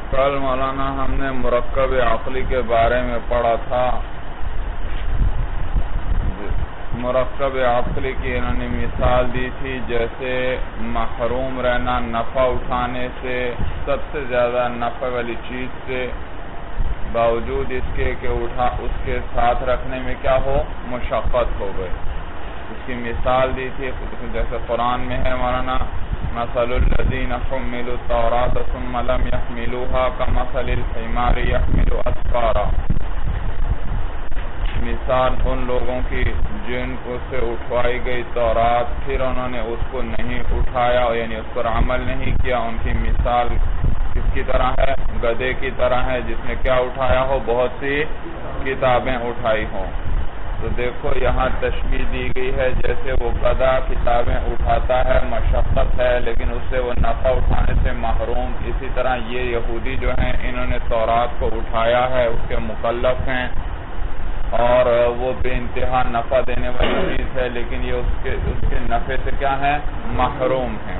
کل مولانا ہم نے مرکب عقلی کے بارے میں پڑھا تھا. مرکب عقلی کی انہوں نے مثال دی تھی جیسے محروم رہنا نفع اٹھانے سے، سب سے زیادہ نفع والی چیز سے، باوجود اس کے کہ اس کے ساتھ رکھنے میں کیا ہو، مشقت ہو گئی. اس کی مثال دی تھی جیسے قرآن میں ہے مولانا مثل الذین حملوا التوراۃ ثم لم يحملوها كمثل الحمار يحمل اسفارا. مثال ان لوگوں کی جن کو سے اٹھوائی گئی تورات پھر انہوں نے اس کو نہیں اٹھایا، یعنی اس پر عمل نہیں کیا. ان کی مثال کس کی طرح ہے؟ گدھے کی طرح ہے جس نے کیا اٹھایا ہو، بہت سی کتابیں اٹھائی ہوں. تو دیکھو یہاں تشبیہ دی گئی ہے جیسے وہ گدھا کتابیں اٹھاتا ہے، مشقت ہے لیکن اس سے وہ نفع اٹھانے سے محروم. اسی طرح یہ یہودی جو ہیں انہوں نے تورات کو اٹھایا ہے، اس کے مکلف ہیں اور وہ بے انتہا نفع دینے والی چیز ہے لیکن یہ اس کے نفع سے کیا ہے، محروم ہیں.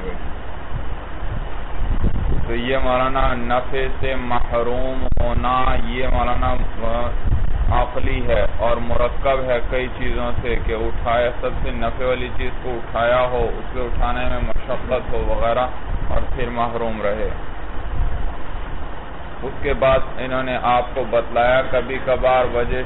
تو یہ مولانا نفع سے محروم ہونا یہ مولانا عقلی ہے اور مرکب ہے کئی چیزوں سے کہ اٹھایا، سب سے نفع والی چیز کو اٹھایا ہو، اس کو اٹھانے میں مشقت ہو وغیرہ اور پھر محروم رہے. اس کے بعد انہوں نے آپ کو بتلایا کبھی کبھار وجہ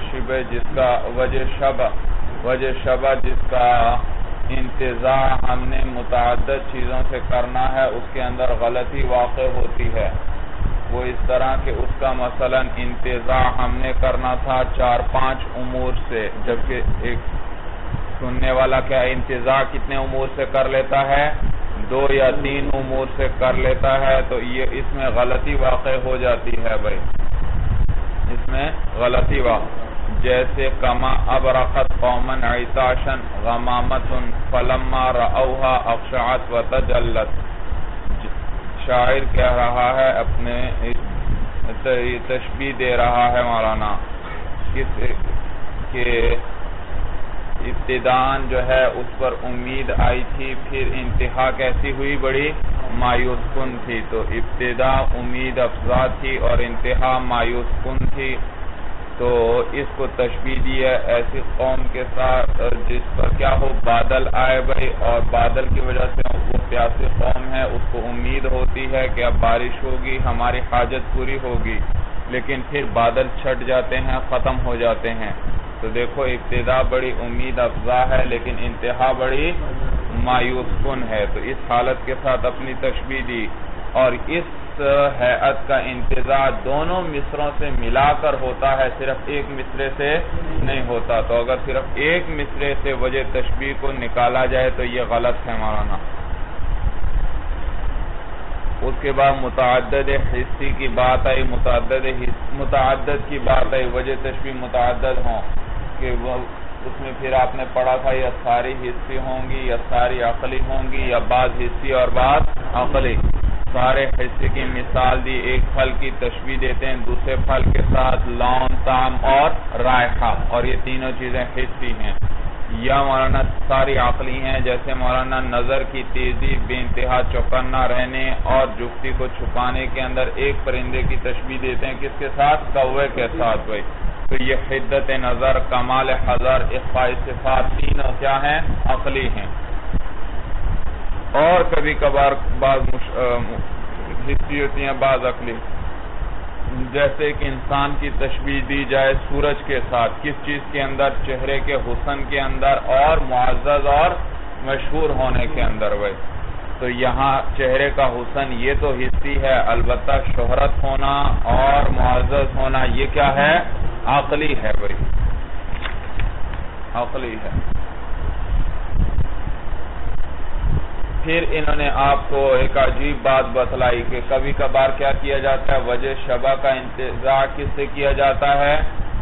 شبہ جس کا انتزاع ہم نے متعدد چیزوں سے کرنا ہے، اس کے اندر غلطی واقع ہوتی ہے. وہ اس طرح کہ اس کا مثلا انتزاع ہم نے کرنا تھا 4-5 امور سے، جبکہ ایک سننے والا کیا انتزاع کتنے امور سے کر لیتا ہے، 2 یا 3 امور سے کر لیتا ہے. تو یہ اس میں غلطی واقع ہو جاتی ہے بھائی، اس میں غلطی واقع جیسے کما ابرقت قوما عطاشا غمامت فلما رأوها اخشعت وتجلت. شاعر کہہ رہا ہے اپنے تشبیہ دے رہا ہے مولانا کہ ابتداءً جو ہے اس پر امید آئی تھی، پھر انتہا کیسی ہوئی، بڑی مایوس کن تھی. تو ابتدا امید افزا تھی اور انتہا مایوس کن تھی. تو اس کو تشبیہ دی ہے ایسی قوم کے ساتھ جس پر کیا ہو، بادل آئے بھائی، اور بادل کی وجہ سے وہ پیاسی قوم ہے، اس کو امید ہوتی ہے کہ اب بارش ہوگی، ہماری حاجت پوری ہوگی، لیکن پھر بادل چھٹ جاتے ہیں، ختم ہو جاتے ہیں. تو دیکھو ابتدا بڑی امید افزا ہے لیکن انتہا بڑی مایوس کن ہے. تو اس حالت کے ساتھ اپنی تشبیہ دی. اور اس ہیئت کا انتزاع دونوں مصروں سے ملا کر ہوتا ہے، صرف ایک مصرے سے نہیں ہوتا. تو اگر صرف ایک مصرے سے وجہ تشبیہ کو نکالا جائے تو یہ غلط ہے مولانا. اس کے بعد متعدد حصی کی بات آئی، متعدد کی بات آئی، وجہ تشبیہ متعدد ہوں کہ اس میں پھر آپ نے پڑھا تھا یا ساری حصی ہوں گی یا ساری عقلی ہوں گی یا بعض حصی اور بعض عقلی. سارے حصے کی مثال دی، ایک پھل کی تشبیہ دیتے ہیں دوسرے پھل کے ساتھ، لون، طعم اور رائحہ، اور یہ تینوں چیزیں حصی ہیں. یا مولانا ساری عقلی ہیں جیسے مولانا نظر کی تیزی، بے انتہا چوکنا رہنے اور جفتی کو چھپانے کے اندر ایک پرندے کی تشبیہ دیتے ہیں کس کے ساتھ، کوے کے ساتھ بھائی. تو یہ حدت نظر، کمال حضر، اخفاء صفات تینوں کیا ہیں، عقلی ہیں. اور کبھی کبھار بعض حصی ہوتی ہیں بعض عقلی، جیسے کہ انسان کی تشبیہ دی جائے سورج کے ساتھ، کس چیز کے اندر، چہرے کے حسن کے اندر اور معزز اور مشہور ہونے کے اندر بھائی. تو یہاں چہرے کا حسن یہ تو حصی ہے، البتہ شہرت ہونا اور معزز ہونا یہ کیا ہے، عقلی ہے بھائی، عقلی ہے. پھر انہوں نے آپ کو ایک عجیب بات بتلائی کہ کبھی کبھار کیا کیا جاتا ہے، وجہ شبہ کا انتزاع کس سے کیا جاتا ہے،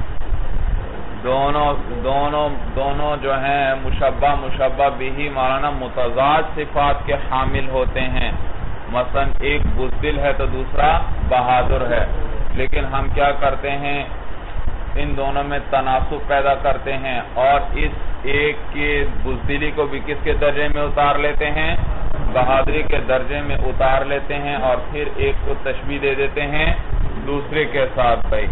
دونوں جو ہیں مشبہ بھی مولانا متضاد صفات کے حامل ہوتے ہیں. مثلا ایک بزدل ہے تو دوسرا بہادر ہے، لیکن ہم کیا کرتے ہیں، ان دونوں میں تناسب پیدا کرتے ہیں اور اس ایک کے بزدلی کو بھی کس کے درجے میں اتار لیتے ہیں، بہادری کے درجے میں اتار لیتے ہیں، اور پھر ایک کو تشبیہ دے دیتے ہیں دوسرے کے ساتھ بھائی.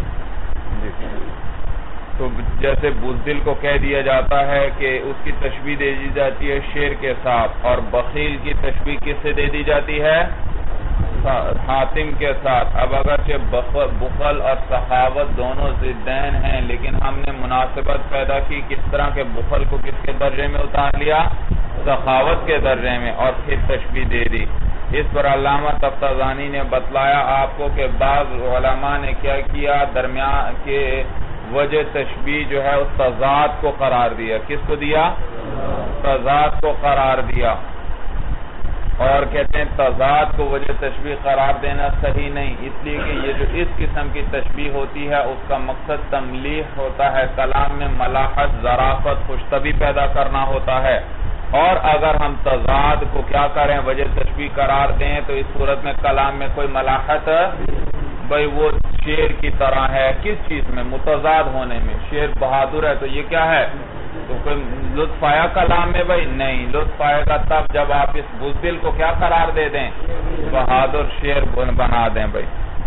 تو جیسے بزدل کو کہہ دیا جاتا ہے کہ اس کی تشبیہ دے دی جاتی ہے شیر کے ساتھ، اور بخیل کی تشبیہ کس سے دے دی جاتی ہے؟ حاتم کے ساتھ. اب اگرچہ بخل اور سخاوت دونوں ضدین ہیں، لیکن ہم نے مناسبت پیدا کی کس طرح کے بخل کو کس کے درجے میں اتار لیا؟ سخاوت کے درجے میں، اور پھر تشبیہ دے دی. اس پر علامہ تفتازانی نے بتلایا آپ کو کہ بعض علماء نے کیا کیا، درمیان کے وجہ تشبیہ جو ہے اس تضاد کو قرار دیا. کس کو دیا؟ تضاد کو قرار دیا. اور کہتے ہیں تضاد کو وجہ تشبیہ قرار دینا صحیح نہیں، اس لیے کہ یہ جو اس قسم کی تشبیہ ہوتی ہے اس کا مقصد تملیح ہوتا ہے، کلام میں ملاحت، ظرافت، خوشطبعی پیدا کرنا ہوتا ہے. اور اگر ہم تضاد کو کیا کریں، وجہ تشبیہ قرار دیں، تو اس صورت میں کلام میں کوئی ملاحت بھئی وہ شیر کی طرح ہے. کس چیز میں؟ متضاد ہونے میں. شیر بہادر ہے تو یہ کیا ہے؟ تو کوئی لطف آیا کلام میں؟ بھئی نہیں، لطف آئے گا تب جب آپ اس بزدل کو کیا قرار دے دیں؟ بہادر شیر بنا دیں بھئی.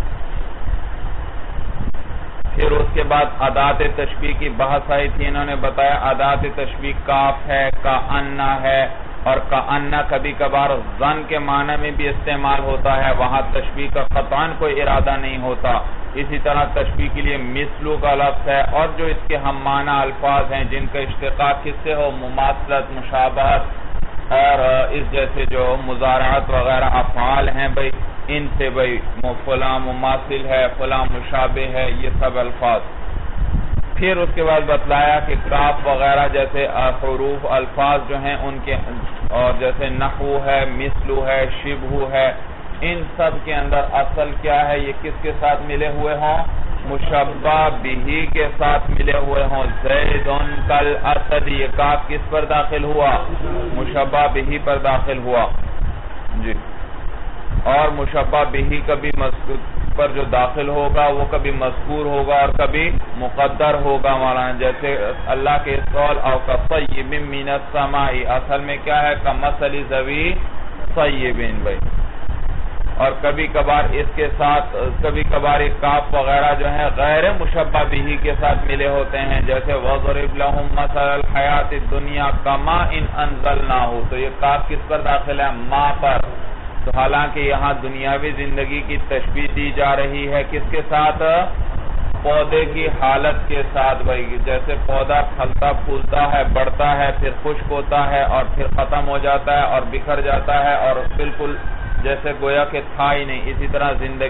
پھر اس کے بعد ادات تشبیہ کی بحث آئی تھی. انہوں نے بتایا ادات تشبیہ کاف ہے، کأنہ ہے، اور کأنہ کبھی کبھار ظن کے معنی میں بھی استعمال ہوتا ہے، وہاں تشبیہ کا قطعاً کوئی ارادہ نہیں ہوتا. اسی طرح تشبیہ کے لیے مثلو کا لفظ ہے، اور جو اس کے ہم معنی الفاظ ہیں جن کا اشتقاق کس سے ہو؟ مماثلت، مشابہت، اور اس جیسے جو مضارعات وغیرہ افعال ہیں بھئی ان سے بھئی فلاں مماثل ہے، فلاں مشابہ ہے، یہ سب الفاظ. پھر اس کے بعد بتلایا کہ کاف وغیرہ جیسے حروف الفاظ جو ہیں ان کے، اور جیسے نحو ہے، مثلو ہے، شبہ ہے، ان سب کے اندر اصل کیا ہے؟ یہ کس کے ساتھ ملے ہوئے ہوں؟ مشبہ بہی کے ساتھ ملے ہوئے ہوں. زیدن کالاسد، یہ کاف کس پر داخل ہوا؟ مشبہ بہی پر داخل ہوا. جی. اور مشبہ بہی کبھی مذکور پر جو داخل ہوگا وہ کبھی مذکور ہوگا اور کبھی مقدر ہوگا. مولانا جیسے اللہ کے قول او کصیب من السماء، اصل میں کیا ہے؟ کمثل ذوی صیبین بھائی. اور کبھی کبھار اس کے ساتھ کبھی کبھار ایک کاف وغیرہ جو ہیں غیر مشبہ بہی کے ساتھ ملے ہوتے ہیں، جیسے وَضْرِبْ لَهُمْ مَثَلَ الْحَيَاةِ الدُّنْيَا كَمَاءٍ أَنزَلْنَاهُ، تو یہ کاف کس پر داخل ہے؟ ما پر. تو حالانکہ یہاں دنیاوی زندگی کی تشبیہ دی جا رہی ہے کس کے ساتھ؟ پودے کی حالت کے ساتھ بھائی. جیسے پودا پھلتا پھولتا ہے، بڑھتا ہے، پھر خشک ہوتا ہے اور پھر ختم ہو جاتا ہے اور بکھر جاتا ہے اور بالکل جیسے گویا کہ تھا ہی نہیں. اسی طرح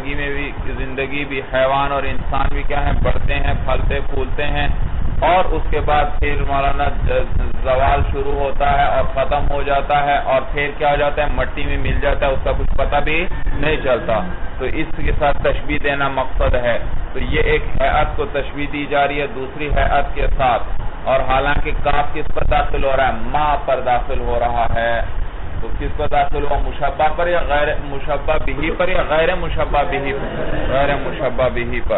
زندگی بھی حیوان اور انسان بھی کیا ہیں؟ بڑھتے ہیں، پھلتے پھولتے ہیں، اور اس کے بعد پھر مولانا زوال شروع ہوتا ہے اور ختم ہو جاتا ہے، اور پھر کیا ہو جاتا ہے؟ مٹی میں مل جاتا ہے، اس کا کچھ پتہ بھی نہیں چلتا. تو اس کے ساتھ تشبیہ دینا مقصد ہے. تو یہ ایک ہیئت کو تشبیہ دی جا رہی ہے دوسری ہیئت کے ساتھ، اور حالانکہ کاف کس پر داخل ہو رہا ہے؟ ما پر داخل ہو رہا ہے. تو کس پر داخل ہوا؟ مشبہ پر یا غیر مشبہ بہی پر یا غیر مشبہ بہی پر؟ غیر مشبہ بہی پر.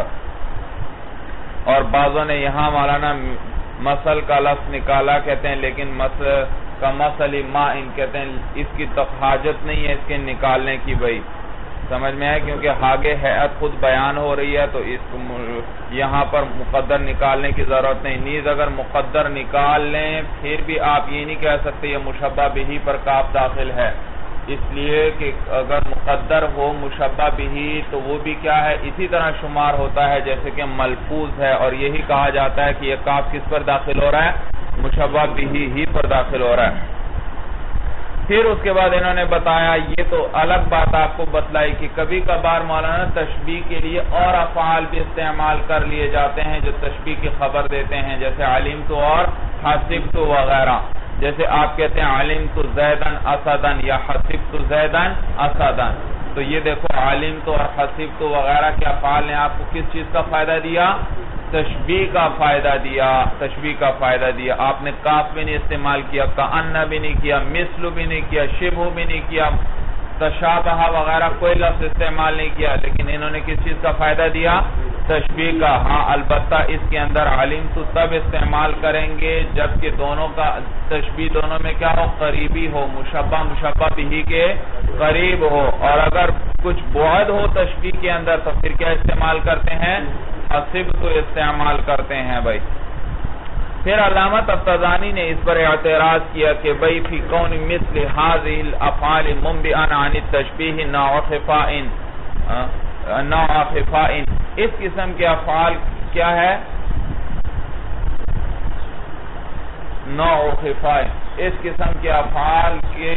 اور بعضوں نے یہاں مولانا مثل کا لفظ نکالا کہتے ہیں، لیکن مثل کا مثل ما ان کہتے ہیں اس کی حاجت نہیں ہے اس کے نکالنے کی بھائی. سمجھ میں ہے؟ کیونکہ آگے ہیئت خود بیان ہو رہی ہے تو اس یہاں پر مقدر نکالنے کی ضرورت نہیں. نیز اگر مقدر نکال لیں پھر بھی آپ یہ نہیں کہہ سکتے یہ مشبہ بہی پر کاف داخل ہے، اس لیے کہ اگر مقدر ہو مشبہ بہی تو وہ بھی کیا ہے؟ اسی طرح شمار ہوتا ہے جیسے کہ ملفوظ ہے، اور یہی کہا جاتا ہے کہ یہ کاف کس پر داخل ہو رہا ہے؟ مشبہ بہی ہی پر داخل ہو رہا ہے. پھر اس کے بعد انہوں نے بتایا، یہ تو الگ بات آپ کو بتلائی کہ کبھی کبھار مولانا تشبیہ کے لیے اور افعال بھی استعمال کر لیے جاتے ہیں جو تشبیہ کی خبر دیتے ہیں، جیسے علمت اور حسبت وغیرہ. جیسے آپ کہتے ہیں علمت زیدن اسدن یا حسبت زیدن اسدن، تو یہ دیکھو علمت اور حسبت وغیرہ کے افعال نے آپ کو کس چیز کا فائدہ دیا؟ تشبیہ کا فائدہ دیا. تشبیہ کا فائدہ دیا. آپ نے کاف بھی نہیں استعمال کیا، کأنہ بھی نہیں کیا، مثل بھی نہیں کیا، شبہ بھی نہیں کیا، تشابہ وغیرہ کوئی لفظ استعمال نہیں کیا، لیکن انہوں نے کس چیز کا فائدہ دیا؟ تشبیہ کا. ہاں البتہ اس کے اندر علم تو تب استعمال کریں گے جبکہ دونوں کا تشبیہ دونوں میں کیا ہو؟ قریبی ہو، مشبہ بہی کے قریب ہو. اور اگر کچھ بعد ہو تشبیہ کے اندر تو پھر کیا استعمال کرتے ہیں؟ حسبت استعمال کرتے ہیں بھائی. پھر علامہ تفتزانی نے اس پر اعتراض کیا کہ بھائی فی کون مثل هذه الافعال منبئا عن التشبیہ نوع خفاء، اس قسم کے افعال کیا ہے؟ نوع خفاء، اس قسم کے افعال کے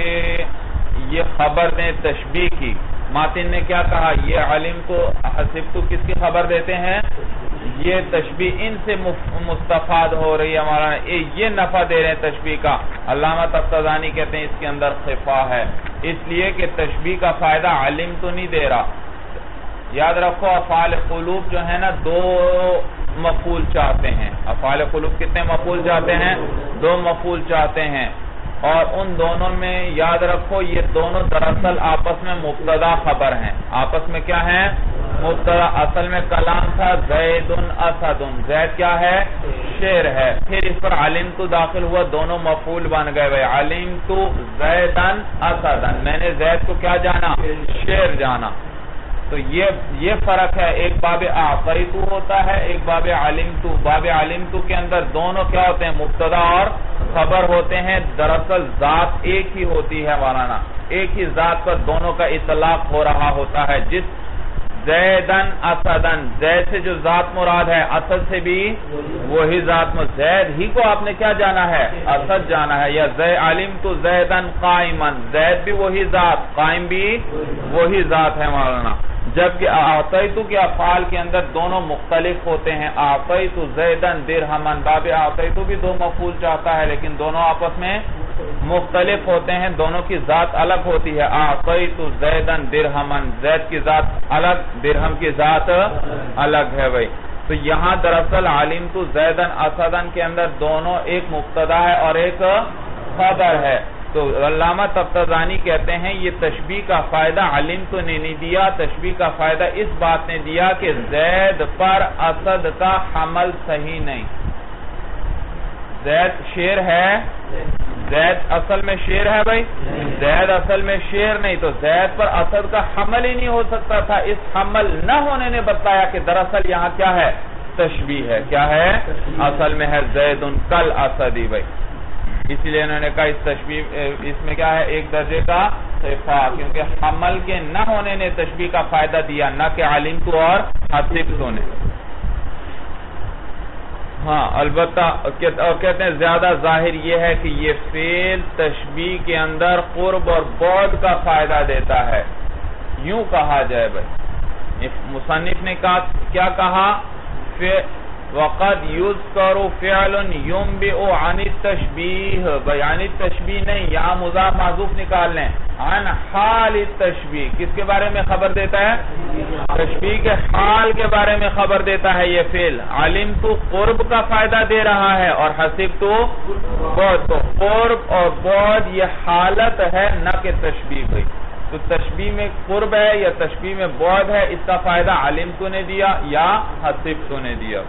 یہ خبر دیں تشبیہ کی. ماتن نے کیا کہا؟ یہ علم کو حسبت کس کی خبر دیتے ہیں؟ یہ تشبیہ ان سے مستفاد ہو رہی ہے ہمارا، یہ نفع دے رہے ہیں تشبیہ کا. علامہ تفتزانی کہتے ہیں اس کے اندر خفا ہے، اس لیے کہ تشبیہ کا فائدہ علم تو نہیں دے رہا. یاد رکھو افعال قلوب جو ہے نا 2 مفعول چاہتے ہیں. افعال قلوب کتنے مفعول چاہتے ہیں؟ 2 مفعول چاہتے ہیں، اور ان دونوں میں یاد رکھو یہ دونوں دراصل آپس میں مبتدا خبر ہیں. آپس میں کیا ہیں؟ مبتدا. اصل میں کلام تھا زید اسد، زید کیا ہے؟ شیر ہے. پھر اس پر علمت داخل ہوا، دونوں مفعول بن گئے بھائی. علمت زیدن اسدن، میں نے زید کو کیا جانا؟ شیر جانا. تو یہ فرق ہے، ایک باب اعطیتو ہوتا ہے، ایک باب علمتو. باب علمتو کے اندر دونوں کیا ہوتے ہیں؟ مبتدا اور خبر ہوتے ہیں. دراصل ذات ایک ہی ہوتی ہے مولانا، ایک ہی ذات پر دونوں کا اطلاق ہو رہا ہوتا ہے. جس زیدن اسدن، زید سے جو ذات مراد ہے، اسد سے بھی وہی ذات زید ہی کو آپ نے کیا جانا ہے؟ اسد جانا ہے. یا علمت زیدن قائما، زید بھی وہی ذات، قائم بھی وہی ذات ہے مولانا. جبکہ اعطیتو کے افعال کے اندر دونوں مختلف ہوتے ہیں. اعطیتو زیدن درہمن، باب اعطیتو بھی 2 مفعول چاہتا ہے لیکن دونوں آپس میں مختلف ہوتے ہیں، دونوں کی ذات الگ ہوتی ہے. اعطیتو زیدن درہمن، زید کی ذات الگ، درہم کی ذات الگ ہے بھائی. تو یہاں دراصل علمتو زیدن اسدن کے اندر دونوں ایک مبتدا ہے اور ایک خبر ہے. تو علامہ تفتزانی کہتے ہیں یہ تشبیہ کا فائدہ علمتو نے نہیں دیا، تشبیہ کا فائدہ اس بات نے دیا کہ زید پر اسد کا حمل صحیح نہیں. زید شیر ہے، زید اصل میں شیر ہے بھائی، زید اصل میں شیر نہیں، تو زید پر اسد کا حمل ہی نہیں ہو سکتا تھا. اس حمل نہ ہونے نے بتایا کہ دراصل یہاں کیا ہے؟ تشبیہ ہے. کیا ہے؟ اصل میں ہے زید کل اسدی بھائی. اس لیے انہوں نے کہا اس تشبیہ اس میں کیا ہے؟ ایک درجے کا خفا، کیونکہ حمل کے نہ ہونے نے تشبیہ کا فائدہ دیا، نہ کہ علمتو اور حسبتو نے. ہاں البتہ کہتے ہیں زیادہ ظاہر یہ ہے کہ یہ فعل تشبیہ کے اندر قرب اور بعد کا فائدہ دیتا ہے. یوں کہا جائے بھائی، مصنف نے کیا کہا؟ وَقَدْ يُذْكَرُ فِعْلٌ يُنْبِئُ عَنِ التَّشْبِيهِ، بھائی عن التشبیہ نہیں، یہاں مضاف محذوف نکال لیں. عن حال التشبیہ، کس کے بارے میں خبر دیتا ہے؟ تشبیہ کے حال کے بارے میں خبر دیتا ہے یہ فعل. علمتو قرب کا فائدہ دے رہا ہے اور حسبتو بعد. تو قرب اور بعد یہ حالت ہے نہ کہ تشبیہ بھائی. تو تشبیہ میں قرب ہے یا تشبیہ میں بعد ہے، اس کا فائدہ علمتو نے دیا یا حسبتو نے دیا.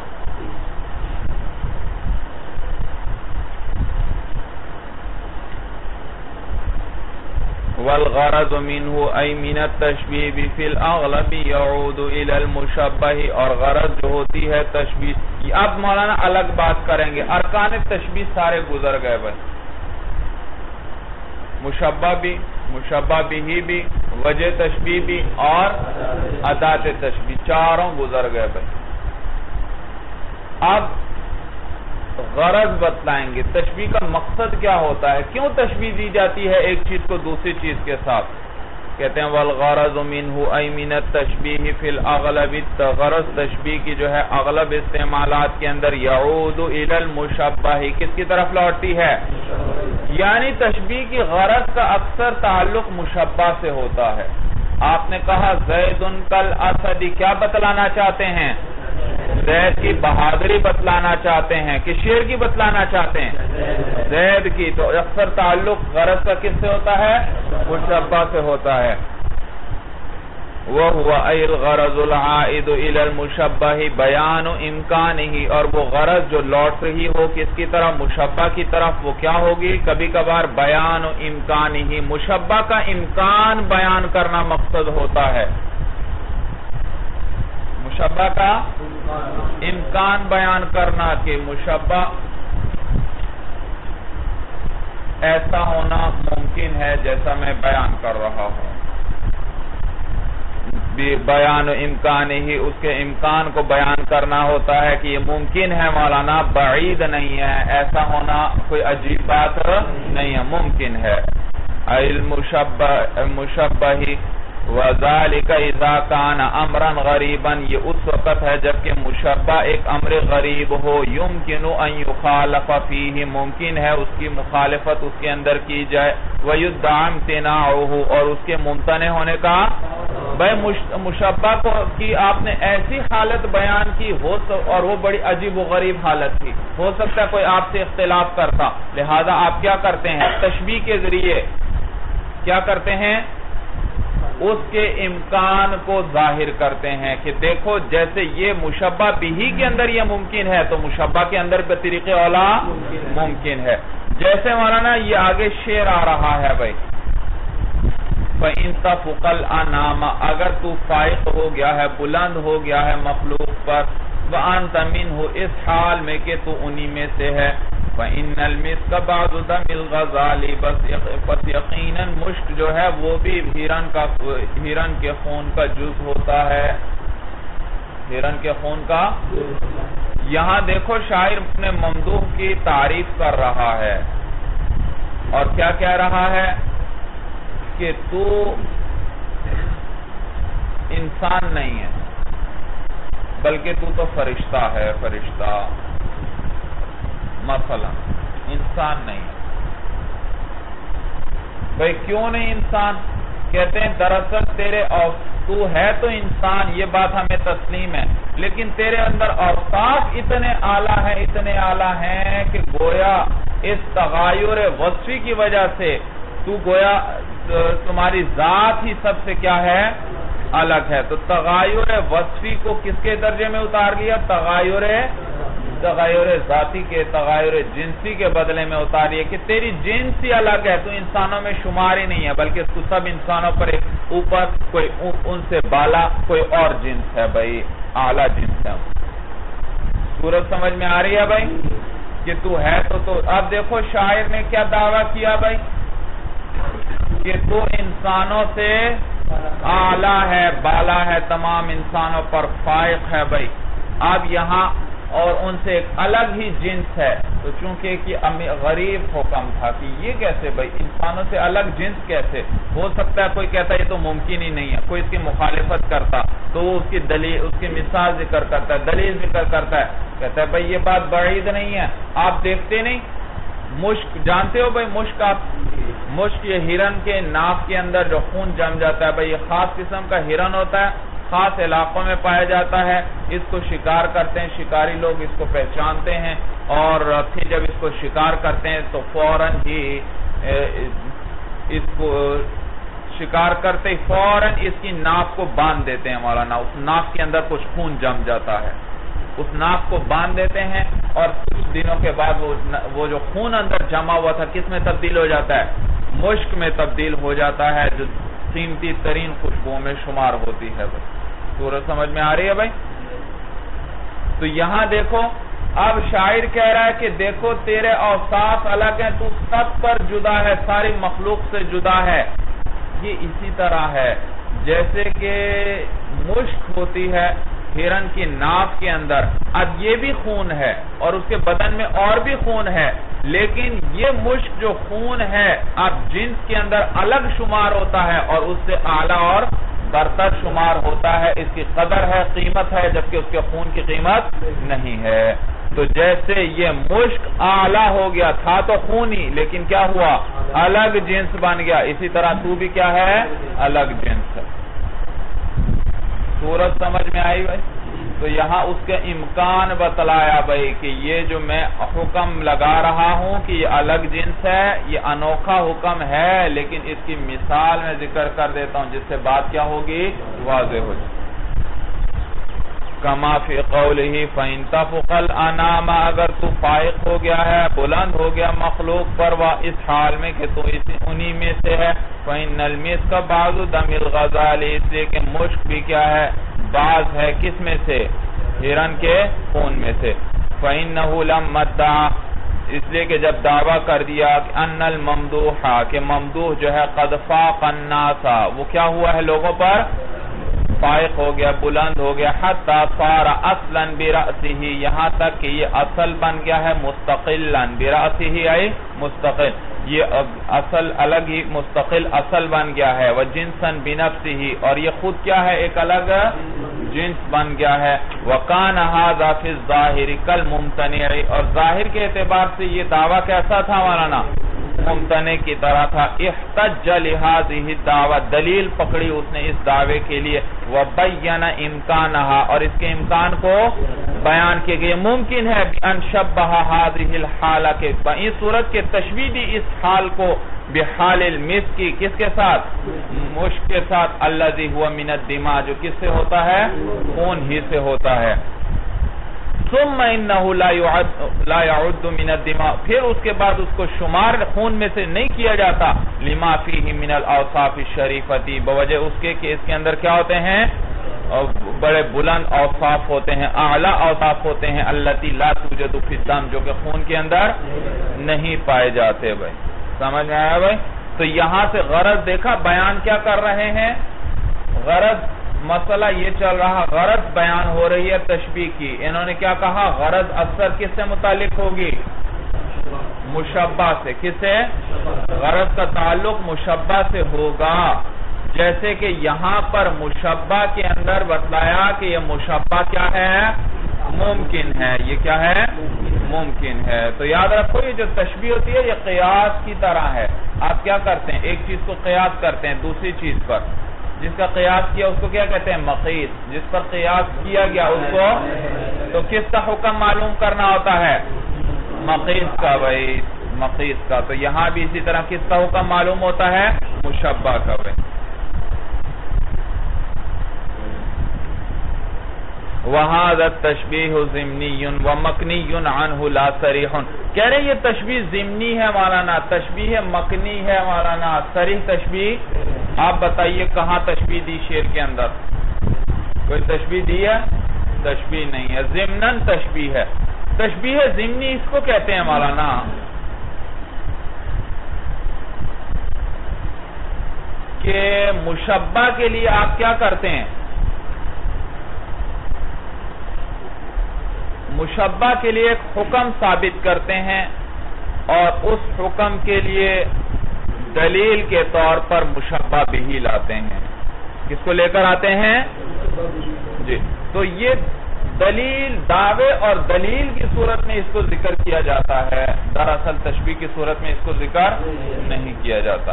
والغرض منه أي من التشبیہ فی الاغلب يعود الى المشبہ، اور غرض جو ہوتی ہے تشبیہ. اب مولانا الگ بات کریں گے. ارکان تشبیہ سارے گزر گئے بھائی، مشبہ بھی، مشبہ بھی، وجہ تشبیہ بھی اور ادات تشبیہ، چاروں گزر گئے بھائی. اب غرض بتلائیں گے، تشبیہ کا مقصد کیا ہوتا ہے، کیوں تشبیہ دی جاتی ہے ایک چیز کو دوسری چیز کے ساتھ. کہتے ہیں والغرض منه أي من التشبیہ فی الاغلب، غرض تشبیہ کی جو ہے اغلب استعمالات کے اندر یعود الى المشبہ، کس کی طرف لوٹتی ہے؟ یعنی تشبیہ کی غرض کا اکثر تعلق مشبہ سے ہوتا ہے. آپ نے کہا زید کل اسد، کیا بتلانا چاہتے ہیں؟ زید کی بہادری بتلانا چاہتے ہیں کہ شیر کی بتلانا چاہتے ہیں؟ زید کی. تو اکثر تعلق غرض کا کس سے ہوتا ہے؟ مشبہ سے ہوتا ہے. وَهُوَ أَيْ الْغَرَضُ الْعَائِدُ إِلَى الْمُشَبَّهِ بَيَانُ إِمْكَانِهِ، اور وہ غرض جو لوٹ رہی ہو کس کی طرف؟ مشبہ کی طرف، وہ کیا ہوگی؟ کبھی کبھار بیان امکانہ، مشبہ کا امکان بیان کرنا مقصد ہوتا ہے، مشبہ کا امکان بیان کرنا کہ مشبہ ایسا ہونا ممکن ہے جیسا میں بیان کر رہا ہوں، بیان امکان ہی، اس کے امکان کو بیان کرنا ہوتا ہے کہ یہ ممکن ہے مولانا، بعید نہیں ہے، ایسا ہونا کوئی عجیب بات نہیں ہے، ممکن ہے۔ المشبہ وَذَلِكَ إِذَا كَانَ أَمْرًا غَرِيبًا، یہ اس وقت ہے جبکہ مشبہ ایک امر غریب ہو، يُمْكِنُ أَن يُخَالَفَ فِيهِ، ممکن ہے اس کی مخالفت اس کے اندر کی جائے، وَيُدَّعَ امْتِنَاعُهُ، اور اس کے ممتنع ہونے کا۔ بھائی مشبہ کی آپ نے ایسی حالت بیان کی ہو اور وہ بڑی عجیب و غریب حالت تھی، ہو سکتا ہے کوئی آپ سے اختلاف کرتا، لہذا آپ کیا کرتے ہیں؟ تشبیہ کے ذریعے کیا کرتے ہیں؟ اس کے امکان کو ظاہر کرتے ہیں کہ دیکھو جیسے یہ مشبہ بھی کے اندر یہ ممکن ہے تو مشبہ کے اندر بطریق اولا ممکن ہے۔ جیسے مولانا یہ آگے شعر آ رہا ہے بھائی، فَإِن تَفُقَ الْأَنَامَ، اگر تو فائق ہو گیا ہے، بلند ہو گیا ہے مخلوق پر، وَأَنْتَ مِنْهُ، اس حال میں کہ تو انہی میں سے ہے، فَإِنَّ الْمِسْكَ بَعْضُ دَمِ الْغَزَالِ، بس یقیناً مشک جو ہے وہ بھی ہرن کے خون کا جز ہوتا ہے، ہرن کے خون کا۔ یہاں دیکھو شاعر اپنے ممدوح کی تعریف کر رہا ہے اور کیا کہہ رہا ہے کہ تو انسان نہیں ہے بلکہ تو فرشتہ ہے، فرشتہ مثلا انسان نہیں ہے۔ بھئی کیوں نہیں انسان؟ کہتے ہیں دراصل تو ہے تو انسان، یہ بات ہمیں تسلیم ہے، لیکن تیرے اندر اوصاف اتنے اعلیٰ ہیں کہ گویا اس تغیر وصفی کی وجہ سے تو گویا تمہاری ذات ہی سب سے کیا ہے؟ الگ ہے۔ تو تغیر وصفی کو کس کے درجے میں اتار لیا؟ تغیر ذاتی کے، تغیر جنسی کے بدلے میں اتاری ہے کہ تیری جنس ہی الگ ہے، تو انسانوں میں شمار ہی نہیں ہے، بلکہ تو سب انسانوں پر ایک اوپر، کوئی ان سے بالا کوئی اور جنس ہے بھائی، اعلیٰ جنس ہے۔ صورت سمجھ میں آ رہی ہے بھائی کہ تو ہے تو اب دیکھو شاعر نے کیا دعویٰ کیا بھائی کہ تو انسانوں سے اعلیٰ ہے، بالا ہے، تمام انسانوں پر فائق ہے بھائی۔ اب یہاں اور ان سے ایک الگ ہی جنس ہے، تو چونکہ کہ غریب حکم تھا کہ یہ کیسے بھائی انسانوں سے الگ جنس کیسے ہو سکتا ہے؟ کوئی کہتا ہے یہ تو ممکن ہی نہیں ہے، کوئی اس کی مخالفت کرتا تو وہ اس کی دلیل، اس کی مثال ذکر کرتا ہے، دلیل ذکر کرتا ہے، کہتا ہے بھائی یہ بات بعید نہیں ہے، آپ دیکھتے نہیں مشک، جانتے ہو بھائی مشک؟ آپ مشک یہ ہرن کے ناف کے اندر جو خون جم جاتا ہے بھائی، یہ خاص قسم کا ہرن ہوتا ہے، خاص علاقوں میں پایا جاتا ہے، اس کو شکار کرتے ہیں، شکاری لوگ اس کو پہچانتے ہیں اور پھر جب اس کو شکار کرتے ہیں تو فوراً ہی اس کو شکار کرتے فوراً اس کی ناف کو باندھ دیتے ہیں مولانا، اس ناف کے اندر کچھ خون جم جاتا ہے، اس ناف کو باندھ دیتے ہیں اور کچھ دنوں کے بعد وہ جو خون اندر جمع ہوا تھا کس میں تبدیل ہو جاتا ہے؟ مشک میں تبدیل ہو جاتا ہے، جو قیمتی ترین خوشبوؤں میں شمار ہوتی ہے بھائی۔ صورت سمجھ میں آ رہی ہے بھائی؟ تو یہاں دیکھو اب شاعر کہہ رہا ہے کہ دیکھو تیرے اوصاف الگ ہیں، تو سب پر جدا ہے، ساری مخلوق سے جدا ہے۔ یہ اسی طرح ہے جیسے کہ مشک ہوتی ہے ہرن کی ناف کے اندر، اب یہ بھی خون ہے اور اس کے بدن میں اور بھی خون ہے، لیکن یہ مشک جو خون ہے اب جنس کے اندر الگ شمار ہوتا ہے اور اس سے اعلیٰ اور برتر شمار ہوتا ہے، اس کی قدر ہے، قیمت ہے، جبکہ اس کے خون کی قیمت نہیں ہے۔ تو جیسے یہ مشک اعلیٰ ہو گیا، تھا تو خون ہی لیکن کیا ہوا؟ الگ جنس بن گیا، اسی طرح تو بھی کیا ہے؟ الگ جنس ہے۔ صورت سمجھ میں آئی بھائی؟ تو یہاں اس کے امکان بتلایا بھائی کہ یہ جو میں حکم لگا رہا ہوں کہ یہ الگ جنس ہے، یہ انوکھا حکم ہے، لیکن اس کی مثال میں ذکر کر دیتا ہوں جس سے بات کیا ہوگی، واضح ہو جائے۔ کما فی قولہ فإن تفق الانام، اگر تو فائق ہو گیا ہے، بلند ہو گیا مخلوق پر، اس حال میں کہ تو انہی میں سے ہے، فإن المسک بعض دم الغزال، اس لیے کہ مشک بھی کیا ہے، بعض ہے کس میں سے، ہرن کے خون میں سے۔ فإنہ لما ادعا، اس لیے کہ جب دعویٰ کر دیا کہ ان الممدوح، کہ ممدوح جو ہے قد فاق الناس، وہ کیا ہوا ہے لوگوں پر، فائق ہو گیا، بلند ہو گیا، حتی صار اصلا برأسہ، یہاں تک کہ یہ اصل بن گیا ہے، مستقلا برأسہ ای مستقل، یہ اصل الگ ہی مستقل اصل بن گیا ہے، وجنسا بنفسہ، اور یہ خود کیا ہے، ایک الگ جنس بن گیا ہے۔ وکان ھذا فی الظاہر کالممتنع، اور ظاہر کے اعتبار سے یہ دعویٰ کیسا تھا مولانا، ممتنع کی طرح تھا۔ احتج لہذہ الدعویٰ، دلیل پکڑی اس نے اس دعوے کے لیے، وبین امکانہا، اور اس کے امکان کو بیان کیے گئے، ممکن ہے ان شبہ ہذہ الحالہ، کے اس صورت کے تشبیہ دی اس حال کو بحال المسک کی، کس کے ساتھ، مشک کے ساتھ، الذی ہوا من الدماء، جو کس سے ہوتا ہے، خون ہی سے ہوتا ہے۔ ثم انه لا يعد من الدماء، پھر اس کے بعد اس کو شمار خون میں سے نہیں کیا جاتا، لما فيه من الاوصاف الشریفۃ، بوجہ اس کے کہ اس کے اندر کیا ہوتے ہیں، بڑے بلند اوصاف ہوتے ہیں، اعلی اوصاف ہوتے ہیں، التي لا توجد في الدم، جو کہ خون کے اندر نہیں پائے جاتے۔ بھائی سمجھ میں آیا بھائی؟ تو یہاں سے غرض دیکھا، بیان کیا کر رہے ہیں، غرض مسئلہ یہ چل رہا، غرض بیان ہو رہی ہے تشبیہ کی، انہوں نے کیا کہا، غرض اکثر کس سے متعلق ہوگی، مشبہ سے، کس سے، غرض کا تعلق مشبہ سے ہوگا، جیسے کہ یہاں پر مشبہ کے اندر بتلایا کہ یہ مشبہ کیا ہے، ممکن ہے، یہ کیا ہے، ممکن ہے۔ تو یاد رکھو یہ جو تشبیہ ہوتی ہے یہ قیاس کی طرح ہے، آپ کیا کرتے ہیں، ایک چیز کو قیاس کرتے ہیں دوسری چیز پر، جس کا قیاس کیا اس کو کیا کہتے ہیں، مقیس، جس پر قیاس کیا گیا اس کو، تو کس کا حکم معلوم کرنا ہوتا ہے، مقیس کا، بھائی مقیس کا۔ تو یہاں بھی اسی طرح کس کا حکم معلوم ہوتا ہے، مشبہ کا۔ بھائی وَهَذَا التَّشْبِيهُ ضِمْنِيٌّ وَمَكْنِيٌّ عَنْهُ لَا صَرِيحٌ، کہہ رہے یہ تشبیہ ضمنی ہے مولانا، تشبیہ مکنی ہے مولانا، صریح تشبیہ، آپ بتائیے کہاں تشبیہ دی شعر کے اندر، کوئی تشبیہ دی ہے، تشبیہ نہیں ہے، ضمناً تشبیہ ہے۔ تشبیہ ضمنی اس کو کہتے ہیں مولانا کہ مشبہ کے لیے آپ کیا کرتے ہیں، مشبہ کے لیے ایک حکم ثابت کرتے ہیں، اور اس حکم کے لیے دلیل کے طور پر مشبہ بھی لاتے ہیں، کس کو لے کر آتے ہیں، جی، تو یہ دلیل، دعوے اور دلیل کی صورت میں اس کو ذکر کیا جاتا ہے، دراصل تشبیہ کی صورت میں اس کو ذکر نہیں کیا جاتا۔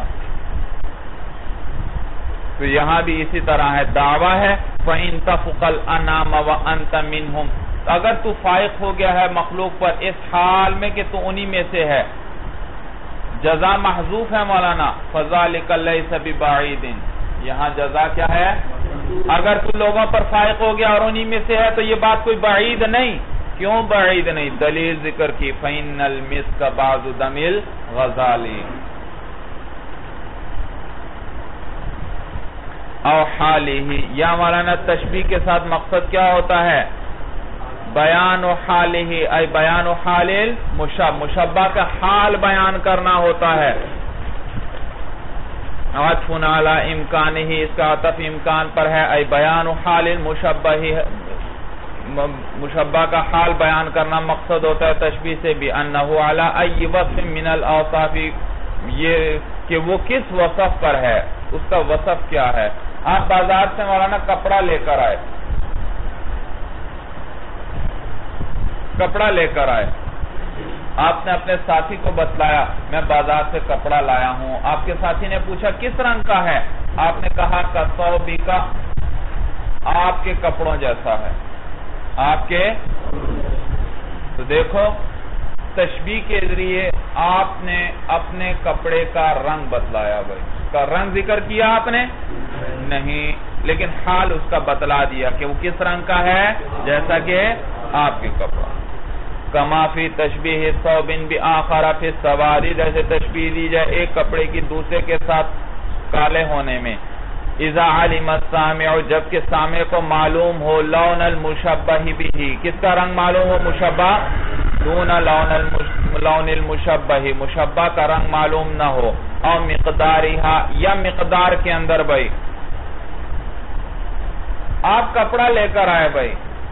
تو یہاں بھی اسی طرح ہے، دعویٰ ہے فَإِن تَفُقَ الْأَنَامَ وَأَنْتَ مِنْهُمْ، اگر تو فائق ہو گیا ہے مخلوق پر اس حال میں کہ تو انہی میں سے ہے، جزا محذوف ہے مولانا، فَذَلِكَ لَيْسَ بِبَعِيدٍ، یہاں جزا کیا ہے، اگر تو لوگوں پر فائق ہو گیا اور انہی میں سے ہے تو یہ بات کوئی بعید نہیں، کیوں بعید نہیں، دلیل ذکر کی، فَإِنَّ الْمِسْكَ بَعْضُ دَمِ الْغَزَالِ او حالہ، یا مولانا تشبیہ کے ساتھ مقصد کیا ہوتا ہے، بیان و حالہ، ای بیان و حال مشبہ کا حال بیان کرنا ہوتا ہے، عطف علی امکانہ، اس کا عطف امکان پر ہے، ای بیان و حال مشبہ، مشبہ کا حال بیان کرنا مقصد ہوتا ہے تشبیہ سے بھی، انہ علی ای وصف من الاوصاف، یہ کہ وہ کس وصف پر ہے، اس کا وصف کیا ہے۔ آپ بازار سے مولانا کپڑا لے کر آئے، کپڑا لے کر آئے، آپ نے اپنے ساتھی کو بتلایا میں بازار سے کپڑا لایا ہوں، آپ کے ساتھی نے پوچھا کس رنگ کا ہے، آپ نے کہا کثوبی کا، آپ کے کپڑوں جیسا ہے، آپ کے تو دیکھو تشبیہ کے ذریعے آپ نے اپنے کپڑے کا رنگ بتلایا بھائی، اس کا رنگ ذکر کیا آپ نے نہیں، لیکن حال اس کا بتلا دیا کہ وہ کس رنگ کا ہے، جیسا کہ آپ کے کپڑا۔ کما فی تشبیہ ثوب بآخر فی السواد، جیسے تشبیہ دی جائے ایک کپڑے کی دوسرے کے ساتھ کالے ہونے میں۔ اذا علم السامع، جبکہ سامع کو معلوم ہو لون المشبہ بھی، کس کا رنگ معلوم ہو، مشبہ، دون لون المشبہ، مشبہ کا رنگ معلوم نہ ہو، اور مقدارہا، یا مقدار کے اندر بھائی آپ کپڑا لے کر آئے بھائی،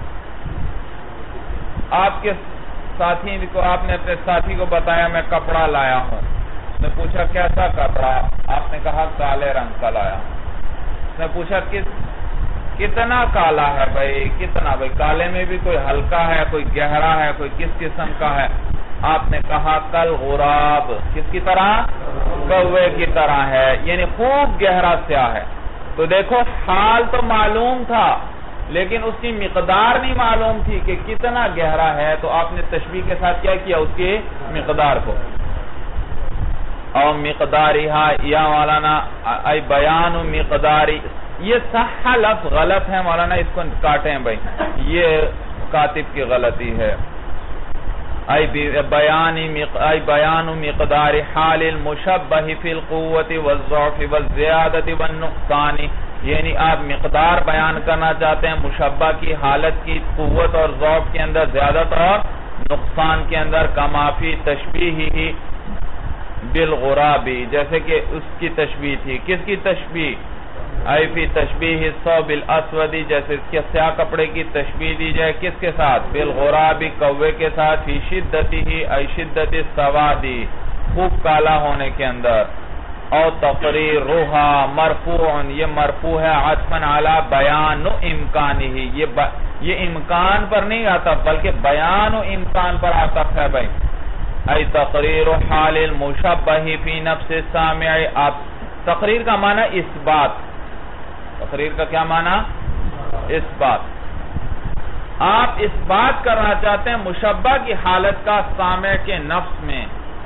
آپ کے ساتھی کو، آپ نے اپنے ساتھی کو بتایا میں کپڑا لایا ہوں، اس نے پوچھا کیسا کپڑا، آپ نے کہا کالے رنگ کا لایا ہوں، اس نے پوچھا کتنا کالا ہے بھائی، کتنا بھائی، کالے میں بھی کوئی ہلکا ہے، کوئی گہرا ہے، کوئی کس قسم کا ہے، آپ نے کہا کل غراب، کس کی طرح، کوے کی طرح ہے، یعنی خوب گہرا سیاہ ہے۔ تو دیکھو حال تو معلوم تھا لیکن اس کی مقدار نہیں معلوم تھی کہ کتنا گہرا ہے، تو آپ نے تشبیہ کے ساتھ کیا کیا، اس کی مقدار کو۔ اور مقدارہا، یا مولانا ای بیان مقداری، یہ صح لفظ غلط ہے مولانا، اس کو کاٹیں بھائی، یہ کاتب کی غلطی ہے۔ ای بیان مقدار حال المشبہ فی القوت والضعف والزیادت والنقصان، یعنی آپ مقدار بیان کرنا چاہتے ہیں مشبہ کی حالت کی، قوت اور ضعف کے اندر، زیادت اور نقصان کے اندر، کما فی تشبیہ بالغرابی، جیسے کہ اس کی تشبیہ تھی، کس کی تشبیہ، ای فی تشبیہ الثوب الاسود، جیسے اس کے سیاہ کپڑے کی تشبیہ دی جائے کس کے ساتھ، بالغرابی، کوے کے ساتھ، فی شدتہ ای شدت السواد، خوب کالا ہونے کے اندر۔ اور تقریرھا مرفوع، یہ مرفوع ہے عطفاً علی بیان امکانہ، یہ امکان پر نہیں آتا بلکہ بیان و امکان پر عطف ہے بھائی۔ ای تقریر حال المشبہ فی نفس السامع، آپ تقریر کا معنی اس بات، تقریر کا کیا معنی، اس بات، آپ اس بات کرنا چاہتے ہیں مشبہ کی حالت کا سامع کے نفس میں،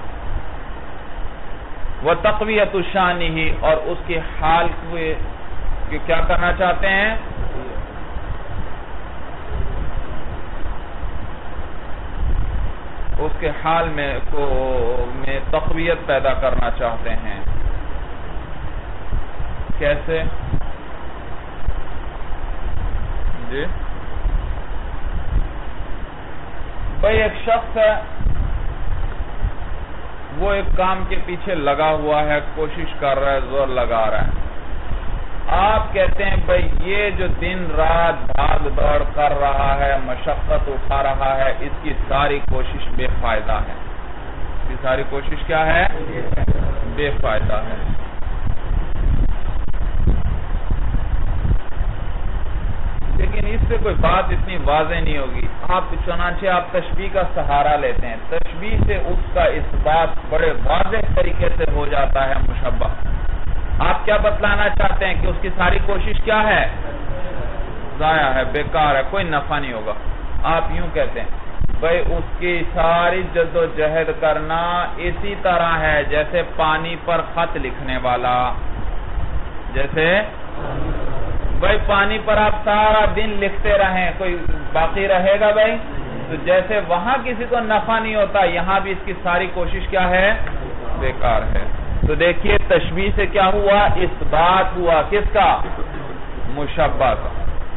وتقویت شانہ، اور اس کے حال کو کیا کرنا چاہتے ہیں، اس کے حال میں تقویت پیدا کرنا چاہتے ہیں۔ کیسے جی بھائی، ایک شخص ہے، وہ ایک کام کے پیچھے لگا ہوا ہے، کوشش کر رہا ہے، زور لگا رہا ہے، آپ کہتے ہیں بھائی یہ جو دن رات بھاگ دوڑ کر رہا ہے، مشقت اٹھا رہا ہے، اس کی ساری کوشش بے فائدہ ہے، اس کی ساری کوشش کیا ہے، بے فائدہ ہے۔ لیکن اس سے کوئی بات اتنی واضح نہیں ہوگی، آپ چنانچہ آپ تشبیہ کا سہارا لیتے ہیں، تشبیہ سے اس کا اس بات بڑے واضح طریقے سے ہو جاتا ہے مشبہ۔ آپ کیا بتلانا چاہتے ہیں کہ اس کی ساری کوشش کیا ہے، ضائع ہے، بیکار ہے، کوئی نفع نہیں ہوگا۔ آپ یوں کہتے ہیں بھئی اس کی ساری جد و جہد کرنا اسی طرح ہے جیسے پانی پر خط لکھنے والا، جیسے بھئی پانی پر آپ سارا دن لکھتے رہیں، کوئی باقی رہے گا بھئی؟ تو جیسے وہاں کسی کو نفع نہیں ہوتا، یہاں بھی اس کی ساری کوشش کیا ہے، بیکار ہے۔ تو دیکھیے تشبیہ سے کیا ہوا، اس بات ہوا، کس کا، مشبہ کا۔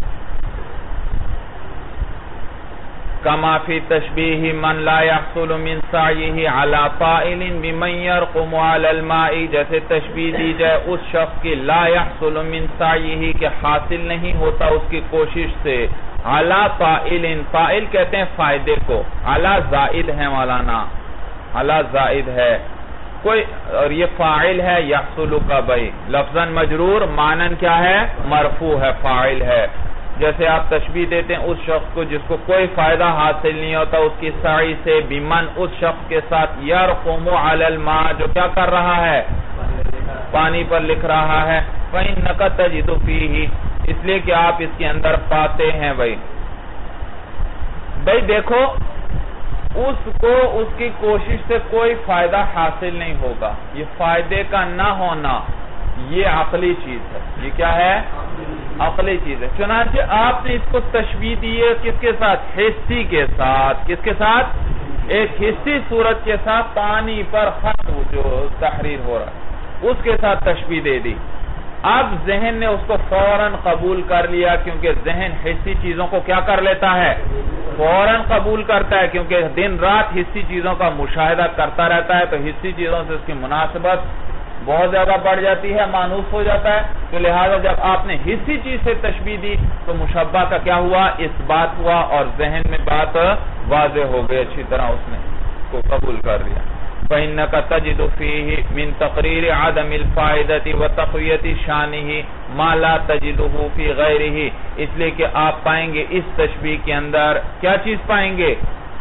کما فی تشبیہ من لا یحصل من سعیہ علی طائل بمن یرقم علی الماء، جیسے تشبیہ دی جائے اس شخص کی لا یحصل من سعیہ کہ حاصل نہیں ہوتا اس کی کوشش سے، علی طائل، طائل کہتے ہیں فائدے کو، علی زائد ہے مولانا، علی زائد ہے کوئی، اور یہ فاعل ہے یحصل کا بھائی، لفظاً مجرور، معنن کیا ہے، مرفوع ہے، فاعل ہے۔ جیسے آپ تشبیہ دیتے ہیں اس شخص کو جس کو کوئی فائدہ حاصل نہیں ہوتا اس کی سعی سے، بمن اس شخص کے ساتھ، یرقم علی الماء جو کیا کر رہا ہے، پانی پر لکھ رہا ہے، فإنک تجد فیہ، اس لیے کہ آپ اس کے اندر پاتے ہیں بھائی، بھائی دیکھو اس کو اس کی کوشش سے کوئی فائدہ حاصل نہیں ہوگا، یہ فائدے کا نہ ہونا یہ عقلی چیز ہے. یہ کیا ہے؟ عقلی چیز ہے. چنانچہ آپ نے اس کو تشبیہ دی ہے کس کے ساتھ؟ حسی کے ساتھ. کس کے ساتھ؟ ایک حسی صورت کے ساتھ، پانی پر خط جو تحریر ہو رہا ہے اس کے ساتھ تشبیہ دے دی. اب ذہن نے اس کو فوراً قبول کر لیا، کیونکہ ذہن حسی چیزوں کو کیا کر لیتا ہے؟ فوراً قبول کرتا ہے، کیونکہ دن رات حسی چیزوں کا مشاہدہ کرتا رہتا ہے، تو حسی چیزوں سے اس کی مناسبت بہت زیادہ بڑھ جاتی ہے، مانوس ہو جاتا ہے. تو لہذا جب آپ نے حسی چیز سے تشبیہ دی تو مشبہ کا کیا ہوا؟ اس بات ہوا، اور ذہن میں بات واضح ہو گئی، اچھی طرح اس نے کو قبول کر لیا. فَإِنَّكَ تَجِدُ فِيهِ مِن تَقْرِيرِ عَدَمِ الْفَائِدَةِ وَتَقْوِيَةِ شَانِهِ مَا لَا تَجِدُهُ فِي غَيْرِهِ. اس لئے کہ آپ پائیں گے اس تشبیہ کے اندر کیا چیز پائیں گے؟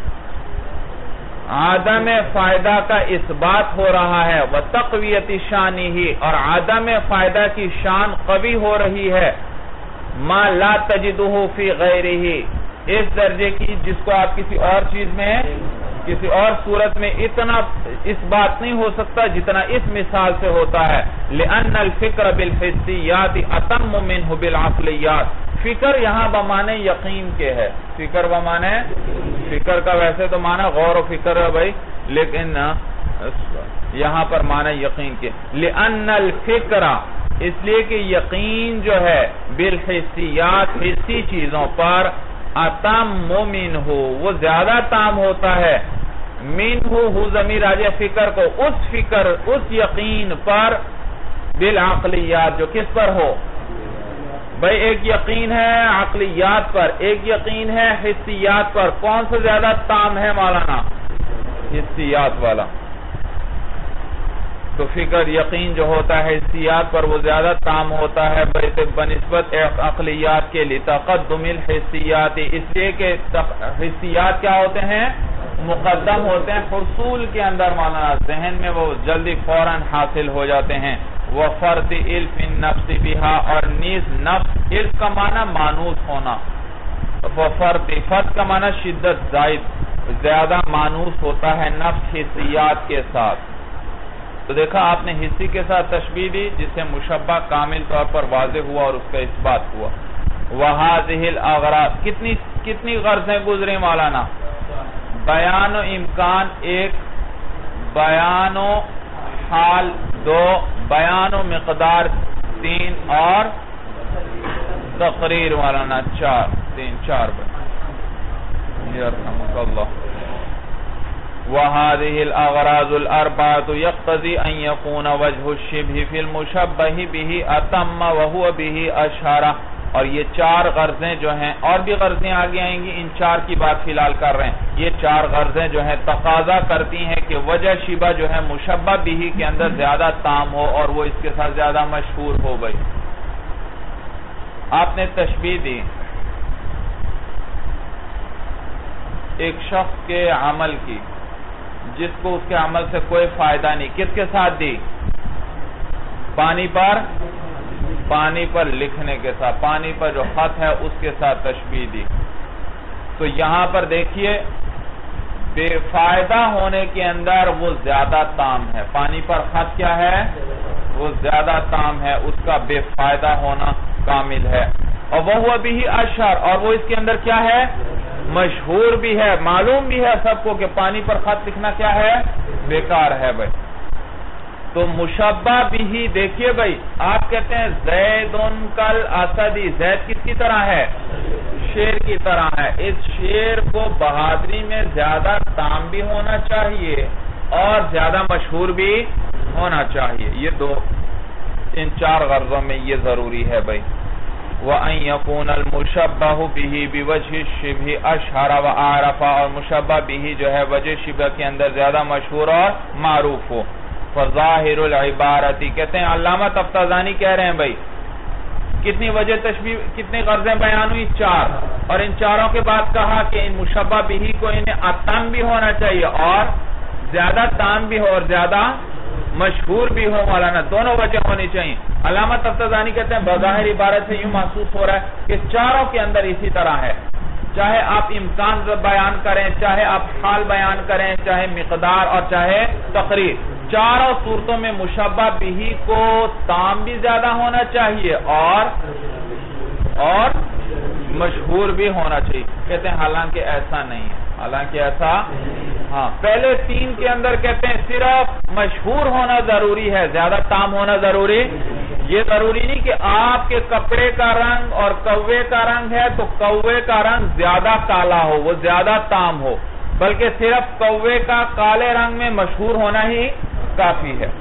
عدم فائدہ کا اثبات ہو رہا ہے، وَتَقْوِيَةِ شَانِهِ، اور عدم فائدہ کی شان قوی ہو رہی ہے، مَا لَا تَجِدُهُ فِي غَيْرِهِ، اس درجے کی جس کو آپ کسی اور چیز میں، کسی اور صورت میں اتنا اس بات نہیں ہو سکتا جتنا اس مثال سے ہوتا ہے. لِأَنَّ الْفِكْرَ بِالْحِسِّيَّاتِ أَتَمُّ مِنْهُ بِالْعَقْلِيَّاتِ. فکر یہاں بمانے یقین کے ہے. فکر بمانے، فکر کا ویسے تو معنی غور و فکر ہے بھائی، لیکن یہاں پر معنی یقین کے. لِأَنَّ الْفِكْرَ، اس لیے کہ یقین جو ہے بالحسیات، حسی چیزوں پر، اتم منہ، وہ زیادہ تام ہوتا ہے، منہ ضمیر راجع فکر کو، اس فکر، اس یقین پر، بالعقلیات جو کس پر ہو؟ بھئی ایک یقین ہے عقلیات پر، ایک یقین ہے حسیات پر. کون سے زیادہ تام ہے مولانا؟ حسیات والا. تو فکر یقین جو ہوتا ہے حسیات پر وہ زیادہ تام ہوتا ہے بنسبت عقلیات کے لیے. تقدم الحسیات، اس لیے کہ حسیات کیا ہوتے ہیں؟ مقدم ہوتے ہیں حصول کے اندر، مانا ذہن میں وہ جلدی فوراً حاصل ہو جاتے ہیں. وفرد الف النفس بہا، اور نیز نفس، الف کا معنی مانوس ہونا، وفرد فرد کا معنی شدت زائد، زیادہ مانوس ہوتا ہے نفس حسیات کے ساتھ. تو دیکھا آپ نے حسی کے ساتھ تشبیہ دی جس سے مشبہ کامل طور پر واضح ہوا اور اس کا اثبات ہوا. وَهَذِهِ الْأَغْرَاض، کتنی غرضیں گزریں مولانا؟ بیان و امکان ایک، بیان و حال دو، بیان و مقدار تین، اور تقریر مولانا چار. چار یرحمک اللہ. وَهَذِهِ الْأَغْرَاضُ الْأَرْبَعَةُ يَقْتَضِي أَنْ يَكُونَ وَجْهُ الشِّبْهِ فِي الْمُشَبَّهِ بِهِ أَتَمَّ وَهُوَ بِهِ أَشْهَرَ. اور یہ چار غرضیں جو ہیں، اور بھی غرضیں آگے آئیں گی، ان چار کی بات فی الحال کر رہے ہیں. یہ چار غرضیں جو ہیں تقاضا کرتی ہیں کہ وجہ شبہ جو ہے مشبہ بہ کے اندر زیادہ تام ہو اور وہ اس کے ساتھ زیادہ مشہور ہو گئی. آپ نے تشبیہ دی ایک شخص کے عمل کی جس کو اس کے عمل سے کوئی فائدہ نہیں، کس کے ساتھ دی؟ پانی پر لکھنے کے ساتھ، پانی پر جو خط ہے اس کے ساتھ تشبیہ دی. تو یہاں پر دیکھیے بے فائدہ ہونے کے اندر وہ زیادہ تام ہے. پانی پر خط کیا ہے؟ وہ زیادہ تام ہے، اس کا بے فائدہ ہونا کامل ہے. اور وہ بھی اشہر، اور وہ اس کے اندر کیا ہے؟ مشہور بھی ہے، معلوم بھی ہے سب کو کہ پانی پر خط لکھنا کیا ہے؟ بیکار ہے بھائی. تو مشبہ بھی دیکھیے بھائی، آپ کہتے ہیں زید کل اسدی، زید کس کی طرح ہے؟ شیر کی طرح ہے. اس شیر کو بہادری میں زیادہ تام بھی ہونا چاہیے اور زیادہ مشہور بھی ہونا چاہیے. یہ دو، ان چار غرضوں میں یہ ضروری ہے بھائی. وَأَن يَكُونَ الْمُشَبَّهُ بِهِ بِوَجْهِ الشِّبْهِ أَشْهَرَ وَأَعْرَفَ، اور مشبہ به جو ہے وجہ شبہ کے اندر زیادہ مشہور اور معروف ہو. فَظَاهِرُ الْعِبَارَةِ، کہتے ہیں علامہ تفتازانی کہہ رہے ہیں بھائی کتنی وجہ تشبیہ، کتنی غرضیں بیان ہوئی؟ چار. اور ان چاروں کے بعد کہا کہ ان مشبہ به کو انہیں اتم بھی ہونا چاہیے اور زیادہ تام بھی ہو اور زیادہ مشہور بھی ہو مولانا، دونوں وجہ ہونی چاہیے. علامہ تفتازانی کہتے ہیں بظاہر عبارت سے یوں محسوس ہو رہا ہے کہ چاروں کے اندر اسی طرح ہے. چاہے آپ امکان بیان کریں، چاہے آپ حال بیان کریں، چاہے مقدار اور چاہے تقریر، چاروں صورتوں میں مشبہ بہ کو تام بھی زیادہ ہونا چاہیے اور مشہور بھی ہونا چاہیے. کہتے ہیں حالانکہ ایسا نہیں ہے، حالانکہ ایسا ہاں پہلے تین کے اندر کہتے ہیں صرف مشہور ہونا ضروری ہے، زیادہ تام ہونا ضروری. یہ ضروری نہیں کہ آپ کے کپڑے کا رنگ اور کوے کا رنگ ہے تو کوے کا رنگ زیادہ کالا ہو، وہ زیادہ تام ہو، بلکہ صرف کوے کا کالے رنگ میں مشہور ہونا ہی کافی ہے.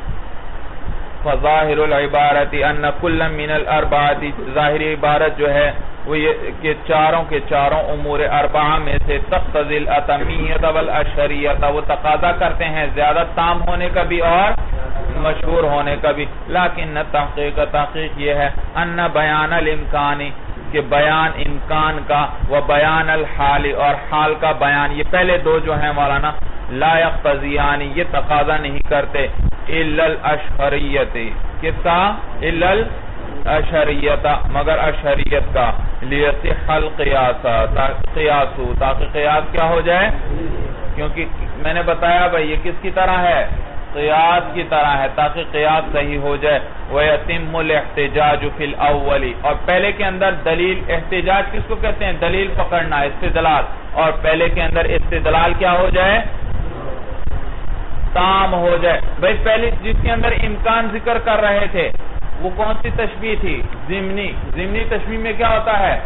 فظاہر العبارت ان کل من الاربعۃ، ظاہری عبارت جو ہے وہ یہ کہ چاروں کے چاروں امور اربعہ میں سے تقتضی الاتمیۃ والاشہریۃ، وہ تقاضا کرتے ہیں زیادہ تام ہونے کا بھی اور مشہور ہونے کا بھی. لیکن تحقیق یہ ہے ان بیان الامکان، کہ بیان امکان کا، و بیان الحال، اور حال کا بیان، یہ پہلے دو جو ہیں مولانا لا یقتضیان، یہ تقاضا نہیں کرتے الا الاشہریۃ، کس کا؟ الا الاشہریۃ، مگر اشہریت کا. لیصح القیاس، تاکہ قیاس کیا ہو جائے، کیونکہ میں نے بتایا بھائی یہ کس کی طرح ہے، قیاس کی طرح ہے، تاکہ قیاس صحیح ہو جائے. وَيَتِمُّ الْاحْتِجَاجُ فِي الْأَوَّلِ، اور پہلے کے اندر دلیل، احتجاج کس کو کہتے ہیں؟ دلیل پکڑنا، استدلال، اور پہلے کے اندر استدلال کیا ہو جائے، تام ہو جائے. بھائی پہلے جس کے اندر امکان ذکر کر رہے تھے وہ کون سی تشبیہ تھی؟ ضمنی تشبیہ میں کیا ہوتا ہے؟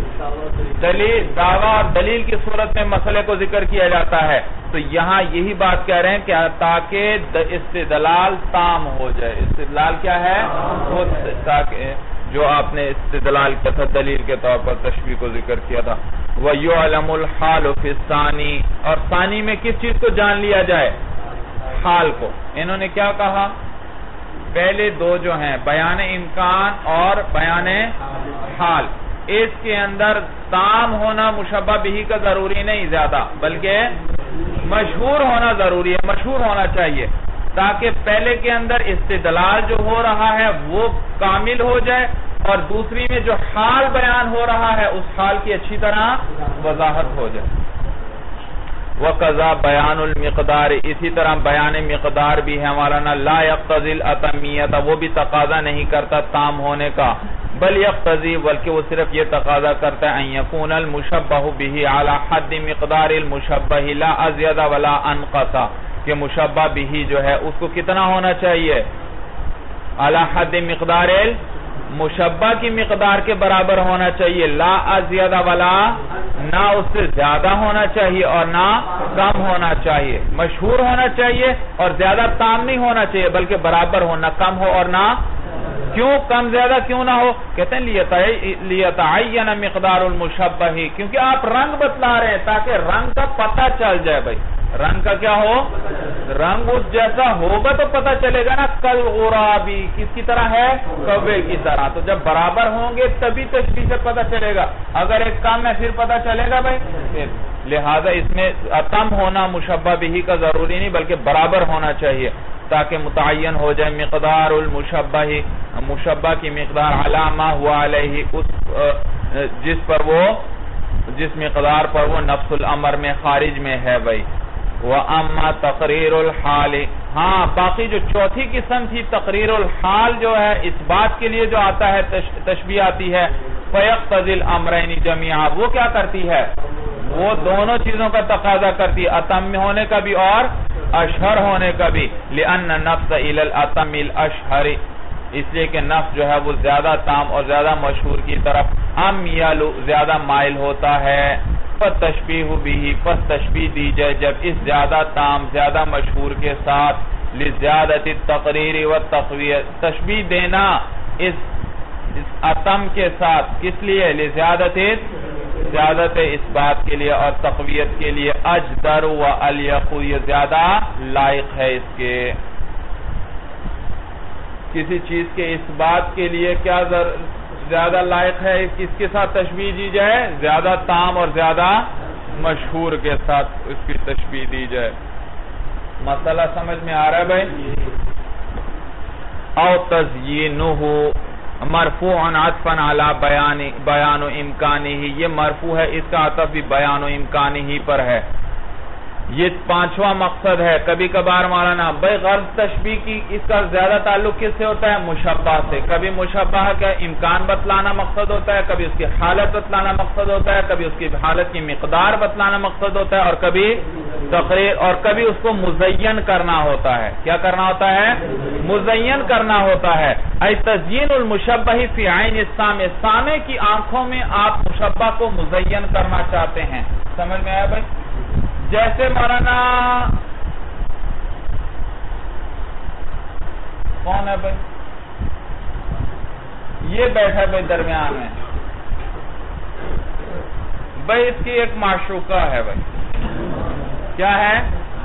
دلیل، دعویٰ اور دلیل کی صورت میں مسئلے کو ذکر کیا جاتا ہے. تو یہاں یہی بات کہہ رہے ہیں کہ تاکہ استدلال تام ہو جائے. استدلال کیا ہے؟ تاکہ جو آپ نے استدلال کیا تھا دلیل کے طور پر تشبیہ کو ذکر کیا تھا. وَيُعْلَمُ الْحَالُ فِي الثَّانِي، اور ثانی میں کس چیز کو جان لیا جائے؟ حال کو. انہوں نے کیا کہا؟ پہلے دو جو ہیں بیان امکان اور بیان حال، اس کے اندر تام ہونا مشبہ بہ کا ضروری نہیں زیادہ، بلکہ مشہور ہونا ضروری ہے، مشہور ہونا چاہیے، تاکہ پہلے کے اندر استدلال جو ہو رہا ہے وہ کامل ہو جائے، اور دوسری میں جو حال بیان ہو رہا ہے اس حال کی اچھی طرح وضاحت ہو جائے. وَقَضَى بَيَانُ الْمِقْدَارِ، اسی طرح بیان مقدار بھی ہے مولانا لا يقتضی الاتمیۃ، وہ بھی تقاضا نہیں کرتا تام ہونے کا، بل یقتضی، بلکہ وہ صرف یہ تقاضا کرتا ہے ان یکون المشبہ بہ علی حد مقدار المشبہ لا ازید ولا انقص، کہ مشبہ بہ جو ہے اس کو کتنا ہونا چاہیے؟ علی حد مقدار مشبہ کی مقدار کے برابر ہونا چاہیے، لا ازید ولا، نہ اس سے زیادہ ہونا چاہیے اور نہ کم ہونا چاہیے، مشہور ہونا چاہیے اور زیادہ تام نہیں ہونا چاہیے، بلکہ برابر ہو، نہ کم ہو اور نہ، کیوں کم زیادہ کیوں نہ ہو؟ کہتے ہیں لیتعین مقدار المشبہ، کیونکہ آپ رنگ بتلا رہے ہیں تاکہ رنگ کا پتہ چل جائے. بھائی رنگ کا کیا ہو؟ رنگ اس جیسا ہوگا تو پتہ چلے گا نا. کل غرابی کس کی طرح ہے؟ کوے کی طرح. تو جب برابر ہوں گے تبھی تشبیہ سے پتہ چلے گا، اگر ایک کم ہے پھر پتہ چلے گا. بھائی لہذا اس میں اتم ہونا مشبہ بہ کا ضروری نہیں بلکہ برابر ہونا چاہیے، تاکہ متعین ہو جائے مقدار المشبہ، مشبہ کی مقدار علی ما ہوا علیہ، جس مقدار پر وہ نفس الامر میں خارج میں ہے. بھائی وَأَمَّا تَقْرِيرُ الْحَالِ، ہاں باقی جو چوتھی قسم تھی تقریر الحال جو ہے اس بات کے لیے جو آتا ہے تشبیہ آتی ہے، فَيَقْتَضِي الْأَمْرَيْنِ جَمِيعًا، وہ کیا کرتی ہے؟ وہ دونوں چیزوں کا تقاضا کرتی ہے، اتم ہونے کا بھی اور اشہر ہونے کا بھی. لِأَنَّ النَّفْسَ إِلَى الْأَتَمِ الْأَشْهَرِ، اس لیے کہ نفس جو ہے وہ زیادہ تام اور زیادہ مشہور کی طرف امیل، زیادہ مائل ہوتا ہے. تشبیہ بھی، پس تشبیہ دی جائے جب اس زیادہ تام زیادہ مشہور کے ساتھ لزیادت التقریر والتقویت، تشبیہ دینا اس اتم کے ساتھ کس لیے؟ لزیادت اس بات کے لیے اور تقویت کے لیے، اجدر و الیق، یہ زیادہ لائق ہے اس کے. کسی چیز کے اس بات کے لیے کیا زیادہ لائق ہے کس کے ساتھ تشبیہ دی جائے؟ زیادہ تام اور زیادہ مشہور کے ساتھ اس کی تشبیہ دی جائے. مسئلہ سمجھ میں آ رہا ہے بھائی؟ او تزیینہ، مرفوع عطفا علی بیان و امکانی ہی، یہ مرفوع ہے، اس کا عطف بھی بیان و امکانی ہی پر ہے۔ یہ پانچواں مقصد ہے۔ کبھی کبھار مولانا بھائی غرض تشبیہ کی اس کا زیادہ تعلق کس سے ہوتا ہے؟ مشبہ سے۔ کبھی مشبہ کا امکان بتلانا مقصد ہوتا ہے، کبھی اس کی حالت بتلانا مقصد ہوتا ہے، کبھی اس کی حالت کی مقدار بتلانا مقصد ہوتا ہے، اور کبھی تقریر، اور کبھی اس کو مزین کرنا ہوتا ہے۔ کیا کرنا ہوتا ہے؟ مزین کرنا ہوتا ہے۔ ای تزیین المشبہ فی عین السامع، سامع کی آنکھوں میں آپ مشبہ کو مزین کرنا چاہتے ہیں۔ سمجھ میں آیا بھائی؟ جیسے مولانا کون ہے بھائی؟ یہ بیٹھا بھائی درمیان میں بھائی، اس کی ایک معشوقہ ہے بھائی، کیا ہے؟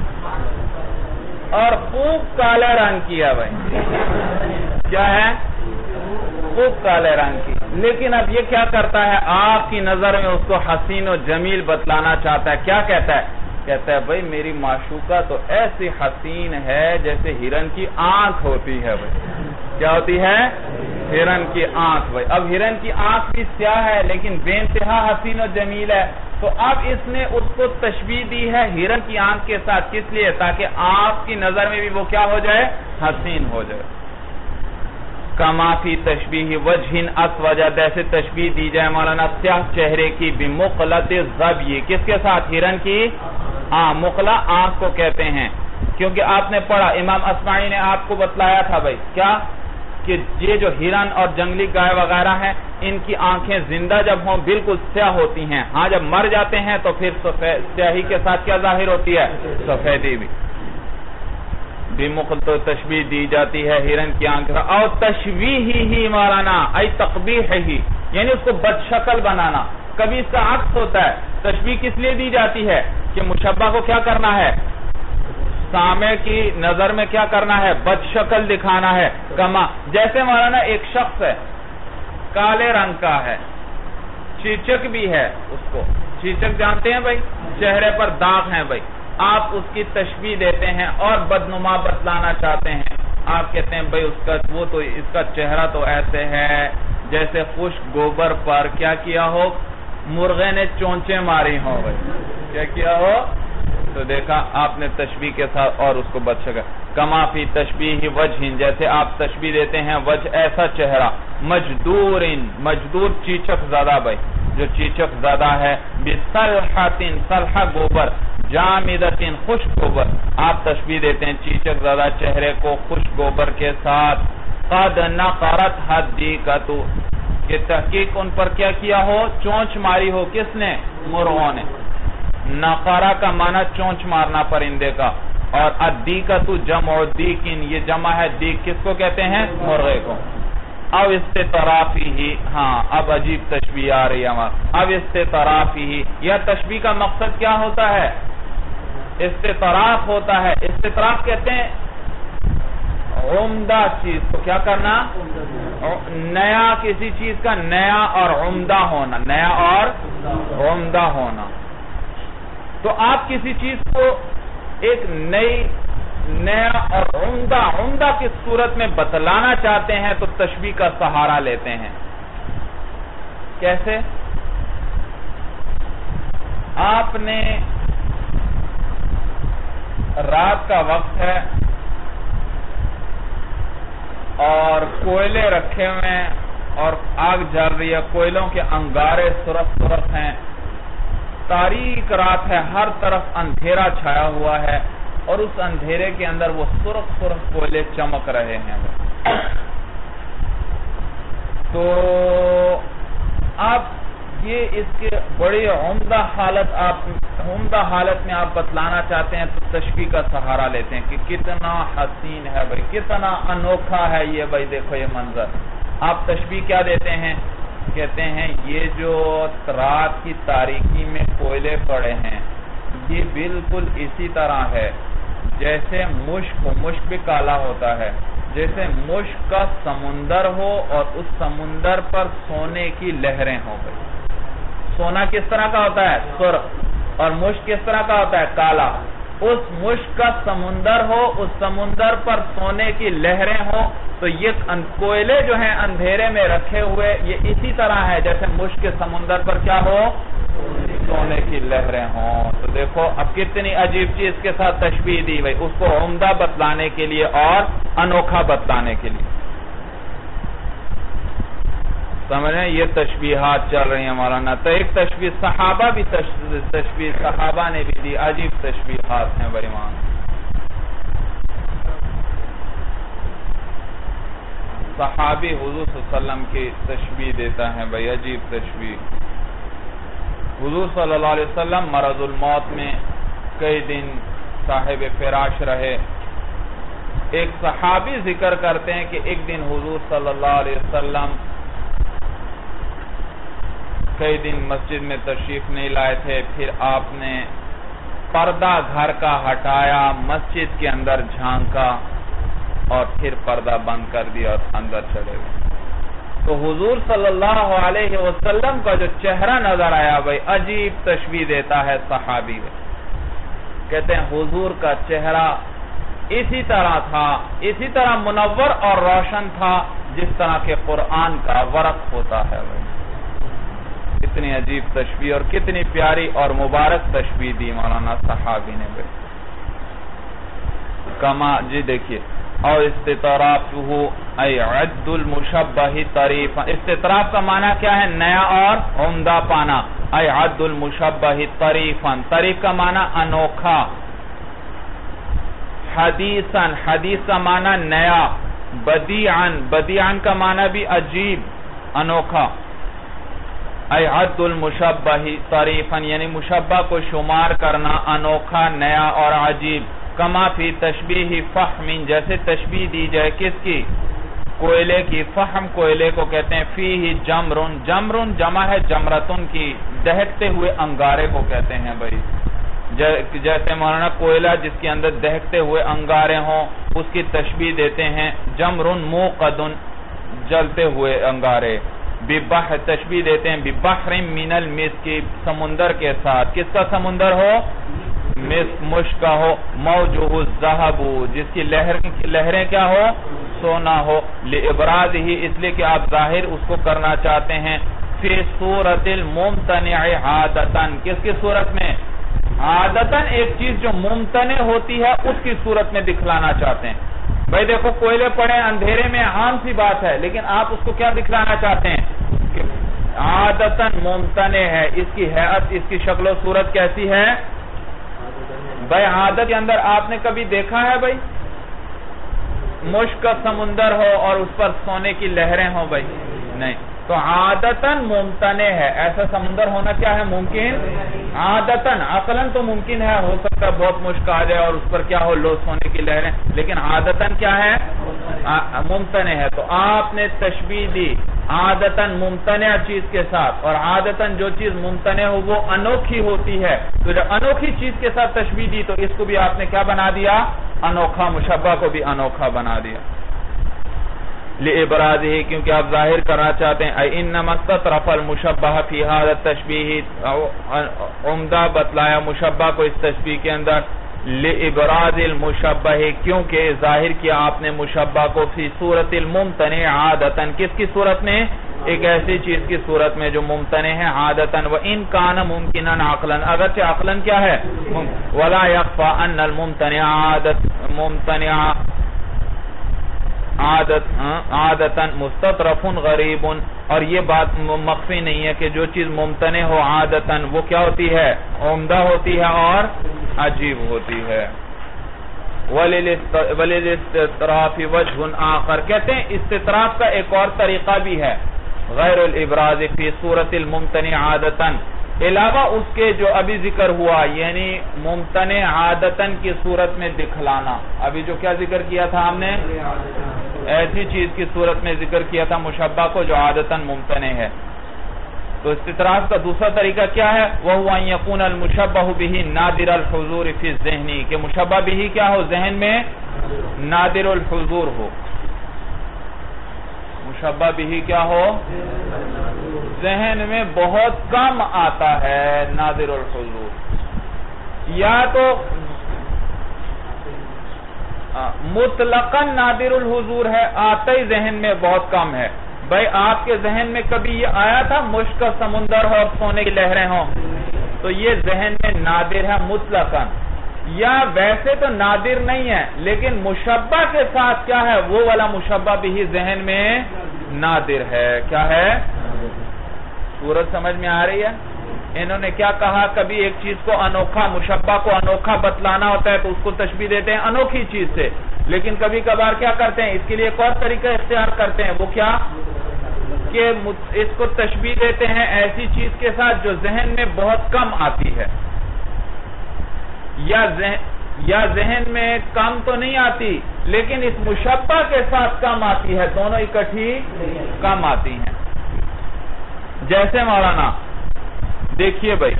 اور خوب کالے رنگ کی ہے بھائی، کیا ہے؟ خوب کالے رنگ کی، لیکن اب یہ کیا کرتا ہے؟ آپ کی نظر میں اس کو حسین و جمیل بتلانا چاہتا ہے۔ کیا کہتا ہے؟ کہتا ہے بھائی میری معشوقہ تو ایسی حسین ہے جیسے ہرن کی آنکھ ہوتی ہے بھائی۔ کیا ہوتی ہے؟ ہرن کی آنکھ بھائی۔ اب ہرن کی آنکھ بھی سیاہ ہے لیکن بے انتہا حسین و جمیل ہے، تو اب اس نے اس کو تشبیہ دی ہے ہرن کی آنکھ کے ساتھ، کس لیے؟ تاکہ آپ کی نظر میں بھی وہ کیا ہو جائے؟ حسین ہو جائے۔ کما فی تشبیہ وجہ اسود، جیسے تشبیہ دی جائے مولانا سیاہ چہرے کی بمقلۃ الظبی، کس کے ساتھ؟ ہرن کی مقلہ آنکھ کو کہتے ہیں، کیونکہ آپ نے پڑھا امام اصمعی نے آپ کو بتلایا تھا بھائی کیا کہ یہ جو ہرن اور جنگلی گائے وغیرہ ہیں ان کی آنکھیں زندہ جب ہوں بالکل سیاہ ہوتی ہیں، ہاں جب مر جاتے ہیں تو پھر سیاہی کے ساتھ کیا ظاہر ہوتی ہے؟ سفیدی بھی۔ بمقلۃ تشبیہ دی جاتی ہے ہرن کی آنکھ، اور تشبیہ ہی مولانا ای تقبیح ہی، یعنی اس کو بد شکل بنانا۔ کبھی اس کا عکس ہوتا ہے۔ تشبیہ کس لیے دی جاتی ہے؟ کہ مشبہ کو کیا کرنا ہے؟ سامع کی نظر میں کیا کرنا ہے؟ بد شکل دکھانا ہے۔ کما جیسے مولانا ایک شخص ہے، کالے رنگ کا ہے، چیچک بھی ہے، اس کو چیچک جانتے ہیں بھائی، چہرے پر داغ ہیں بھائی، آپ اس کی تشبیہ دیتے ہیں اور بدنما بتلانا چاہتے ہیں۔ آپ کہتے ہیں بھائی اس کا چہرہ تو ایسے ہے جیسے خشک گوبر پر کیا کیا ہو؟ مرغے نے چونچے ماری ہوں بھائی، کیا کیا ہو؟ تو دیکھا آپ نے تشبیہ کے ساتھ اور اس کو بد شکل۔ کما فی تشبیہ وجہ، جیسے آپ تشبیہ دیتے ہیں وجہ ایسا چہرہ، مجدور چیچک زدہ بھائی، جو چیچک زدہ ہے، بصلحۃ صلحہ گوبر، جامدۃ خشک گوبر، آپ تشبیہ دیتے ہیں چیچک زدہ چہرے کو خشک گوبر کے ساتھ۔ قد نقرت حدیقۃ، کہ تحقیق ان پر کیا ہو؟ چونچ ماری ہو۔ کس نے؟ مرغوں نے۔ نقرہ کا معنی چونچ مارنا پرندے کا، اور الدیقۃ جمع دیقن، یہ جمع ہے دیق، کس کو کہتے ہیں؟ مرغے کو۔ اب استطرافی ہی، ہاں اب عجیب تشبیہ آ رہی ہے ہمارا۔ اب استطرافی ہی، یہ تشبیہ کا مقصد کیا ہوتا ہے؟ استطراف ہوتا ہے۔ استطراف کہتے ہیں عمدہ چیز کو کیا کرنا؟ نیا کسی چیز کا نیا اور عمدہ ہونا، نیا اور عمدہ ہونا۔ تو آپ کسی چیز کو ایک نیا اور عمدہ کی صورت میں بتلانا چاہتے ہیں تو تشبیہ کا سہارا لیتے ہیں۔ کیسے؟ آپ نے رات کا وقت ہے اور کوئلے رکھے ہوئے ہیں اور آگ جل رہی ہے، کوئلوں کے انگارے سرخ ہیں، تاریک رات ہے، ہر طرف اندھیرا چھایا ہوا ہے، اور اس اندھیرے کے اندر وہ سرخ کوئلے چمک رہے ہیں۔ تو آپ یہ اس کے بڑی عمدہ حالت میں آپ بتلانا چاہتے ہیں تو تشبیہ کا سہارا لیتے ہیں کہ کتنا حسین ہے بھائی، کتنا انوکھا ہے یہ بھائی، دیکھو یہ منظر۔ آپ تشبیہ کیا دیتے ہیں؟ کہتے ہیں یہ جو رات کی تاریکی میں کوئلے پڑے ہیں یہ بالکل اسی طرح ہے جیسے مشک بھی کالا ہوتا ہے، جیسے مشک کا سمندر ہو اور اس سمندر پر سونے کی لہریں ہو گئی۔ سونا کس طرح کا ہوتا ہے؟ سرخ، اور مشک کس طرح کا ہوتا ہے؟ کالا۔ اس مشک کا سمندر ہو، اس سمندر پر سونے کی لہریں ہوں، تو یہ کوئلے جو ہیں اندھیرے میں رکھے ہوئے یہ اسی طرح ہے جیسے مشک کے سمندر پر کیا ہو؟ سونے کی لہریں ہوں۔ تو دیکھو اب کتنی عجیب چیز کے ساتھ تشبیہ دی بھائی، اس کو عمدہ بتلانے کے لیے اور انوکھا بتلانے کے لیے۔ سمجھ رہے ہیں؟ یہ تشبیہات چل رہی ہیں مولانا۔ تو ایک تشبیہ صحابہ بھی تشبیہ صحابہ نے بھی دی، عجیب تشبیہات ہیں بھائی وہاں۔ صحابی حضور صلی اللہ علیہ وسلم کی تشبیہ دیتا ہے بھائی، عجیب تشبیہ۔ حضور صلی اللہ علیہ وسلم مرض الموت میں کئی دن صاحب فراش رہے۔ ایک صحابی ذکر کرتے ہیں کہ ایک دن حضور صلی اللہ علیہ وسلم کئی دن مسجد میں تشریف نہیں لائے تھے، پھر آپ نے پردہ گھر کا ہٹایا، مسجد کے اندر جھانکا اور پھر پردہ بند کر دیا اور اندر چلے گئے۔ تو حضور صلی اللہ علیہ وسلم کا جو چہرہ نظر آیا بھائی، عجیب تشبیہ دیتا ہے صحابی۔ کہتے ہیں حضور کا چہرہ اسی طرح تھا، اسی طرح منور اور روشن تھا جس طرح کہ قرآن کا ورق ہوتا ہے بھائی۔ کتنی عجیب تشبیہ اور کتنی پیاری اور مبارک تشبیہ دی مولانا صحابی نے بھائی۔ کما جی دیکھیے، اور استطرافہ ای عد المشبہ طریفا، استطراف کا معنی کیا ہے؟ نیا اور عمدہ پانا۔ ای عد المشبہ طریفا، طریف کا معنی انوکھا۔ حدیثا، حدیث کا معنی نیا۔ بدیعا، بدیعا کا معنی بھی عجیب، انوکھا۔ ای عد المشبہ طریفا، یعنی مشبہ کو شمار کرنا انوکھا، نیا اور عجیب۔ کما فی تشبیہ فحم، جیسے تشبیہ دی جائے کس کی؟ کوئلے کی۔ فحم کوئلے کو کہتے ہیں۔ فیہ جمرن، جمرن جمع ہے جمرتن کی، دہکتے ہوئے انگارے کو کہتے ہیں بھائی۔ جیسے مولانا کوئلہ جس کے اندر دہکتے ہوئے انگارے ہوں اس کی تشبیہ دیتے ہیں جمرن موقدن، جلتے ہوئے انگارے۔ ببحر، تشبیہ دیتے ہیں ببحر من المسک، سمندر کے ساتھ۔ کس کا سمندر ہو؟ مشک کا ہو۔ موجہ الذہب، جس کی لہریں کیا ہو؟ سونا ہو۔ لابراز ہی، اس لیے کہ آپ ظاہر اس کو کرنا چاہتے ہیں۔ فی صورت الممتنع عادتاً، کس کی صورت میں؟ عادتاً ایک چیز جو ممتنع ہوتی ہے اس کی صورت میں دکھلانا چاہتے ہیں بھائی۔ دیکھو کوئلے پڑے اندھیرے میں عام سی بات ہے، لیکن آپ اس کو کیا دکھلانا چاہتے ہیں؟ کہ عادتاً ممتنع ہے، اس کی حیات، اس کی شکل و صورت کیسی ہے بھائی؟ عادت کے اندر آپ نے کبھی دیکھا ہے بھائی مشک کا سمندر ہو اور اس پر سونے کی لہریں ہوں بھائی؟ نہیں۔ تو عادتاً ممتنع ہے، ایسا سمندر ہونا کیا ہے؟ ممکن۔ عادتاً، عقلاً تو ممکن ہے، ہو سکتا ہے بہت مشک آ جائے اور اس پر کیا ہو؟ لو سونے کی لہریں، لیکن عادتاً کیا ہے؟ ممتنع ہے۔ تو آپ نے تشبیہ دی عادتاً ممتنع چیز کے ساتھ، اور عادتاً جو چیز ممتنع ہو وہ انوکھی ہوتی ہے، تو جب انوکھی چیز کے ساتھ تشبیہ دی تو اس کو بھی آپ نے کیا بنا دیا؟ انوکھا، مشبہ کو بھی انوکھا بنا دیا۔ لِعِبْرَازِهِ، کیونکہ آپ ظاہر کرنا چاہتے ہیں۔ اِنَّمَا اسْتَطْرَفَ الْمُشَبَّهَ فِي هَذَا التَّشْبِيهِ، عمدہ بتلایا مشبہ کو اس تشبیہ کے اندر۔ لِعِبْرَازِ الْمُشَبَّهِ، کیونکہ ظاہر کیا آپ نے مشبہ کو فی صورت الممتنع عادتاً، کس کی صورت میں؟ ایک ایسی چیز کی صورت میں جو ممتنع ہے عادتاً۔ وَإِن كَانَ مُمْكِنًا عَقْلًا، اگرچہ عقلاً کیا ہے؟ وَلَا يَخْفَى أَنَّ الْمُمْتَنِعَ ممتنع عادتاً مستطرف غریب، اور یہ بات مخفی نہیں ہے کہ جو چیز ممتنع ہو عادتاً وہ کیا ہوتی ہے؟ عمدہ ہوتی ہے اور عجیب ہوتی ہے۔ وَلِلِاسْتِطْرَافِ وَجْهٌ آخر، کہتے ہیں استطراف کا ایک اور طریقہ بھی ہے، غیر الابراز فی صورت الممتنع عادتاً، علاوہ اس کے جو ابھی ذکر ہوا، یعنی ممتنع عادتاً کی صورت میں دکھلانا۔ ابھی جو کیا ذکر کیا تھا ہم نے؟ ایسی چیز کی صورت میں ذکر کیا تھا مشبہ کو جو عادتاً ممتنع ہے۔ تو استطراف کا دوسرا طریقہ کیا ہے؟ وَهُوَ أَن يَكُونَ الْمُشَبَّهُ بِهِ نَادِرَ الْحُضُورِ فِي الذِّهْنِ، کہ مشبہ بِهِ کیا ہو؟ ذہن میں نادر الحضور ہو۔ مشبہ بِهِ کیا ہو؟ ذہن میں بہت کم آتا ہے، نادر الحضور۔ یا تو مطلقاً نادر الحضور ہے، آتا ہی ذہن میں بہت کم ہے. بھائی آپ کے ذہن میں کبھی یہ آیا تھا مشک کا سمندر ہو اور سونے کی لہریں ہوں؟ تو یہ ذہن میں نادر ہے مطلقاً. یا ویسے تو نادر نہیں ہے لیکن مشبہ کے ساتھ کیا ہے، وہ والا مشبہ بھی ذہن میں نادر ہے. کیا ہے؟ صورت سمجھ میں آ رہی ہے؟ انہوں نے کیا کہا، کبھی ایک چیز کو انوکھا، مشبہ کو انوکھا بتلانا ہوتا ہے تو اس کو تشبیہ دیتے ہیں انوکھی چیز سے، لیکن کبھی کبھار کیا کرتے ہیں، اس کے لیے ایک اور طریقہ اختیار کرتے ہیں. وہ کیا کہ اس کو تشبیہ دیتے ہیں ایسی چیز کے ساتھ جو ذہن میں بہت کم آتی ہے، یا ذہن میں کم تو نہیں آتی لیکن اس مشبہ کے ساتھ کم آتی ہے، دونوں اکٹھی کم آتی ہیں. جیسے مولانا دیکھیے بھائی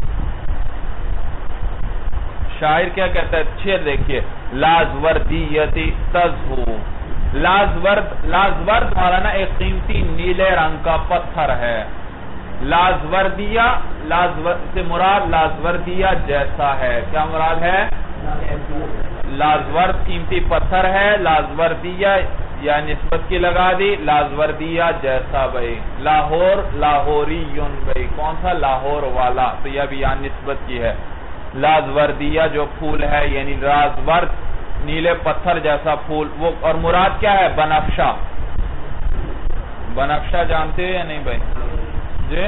شاعر کیا کہتا ہے، شعر دیکھیے، لازوردیتی تزہو. لازورد مولانا ایک قیمتی نیلے رنگ کا پتھر ہے. لازوردیہ، سے مراد لازوردیہ جیسا ہے. کیا مراد ہے؟ لازورد قیمتی پتھر ہے، لازوردیہ یا نسبت کی لگا دی، لازوردیہ جیسا. بھائی لاہور، لاہوری یون، بھائی کون سا؟ لاہور والا. تو یہ بھی یہاں نسبت کی ہے. لازوردیہ جو پھول ہے یعنی لازورد نیلے پتھر جیسا پھول، وہ اور مراد کیا ہے؟ بنفشہ. بنفشہ جانتے ہیں یا نہیں بھائی؟ جی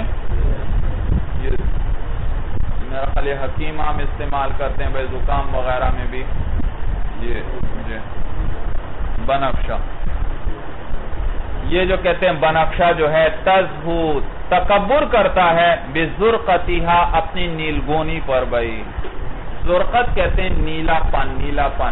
میرا خیال حکیم عام استعمال کرتے ہیں بھائی زکام وغیرہ میں بھی. جی بنفشہ، یہ جو کہتے ہیں بنفشہ جو ہے، تزہو تکبر کرتا ہے، بزرقتہا اپنی نیلگونی پر. بھائی زرقت کہتے ہیں نیلا پن، نیلا پن.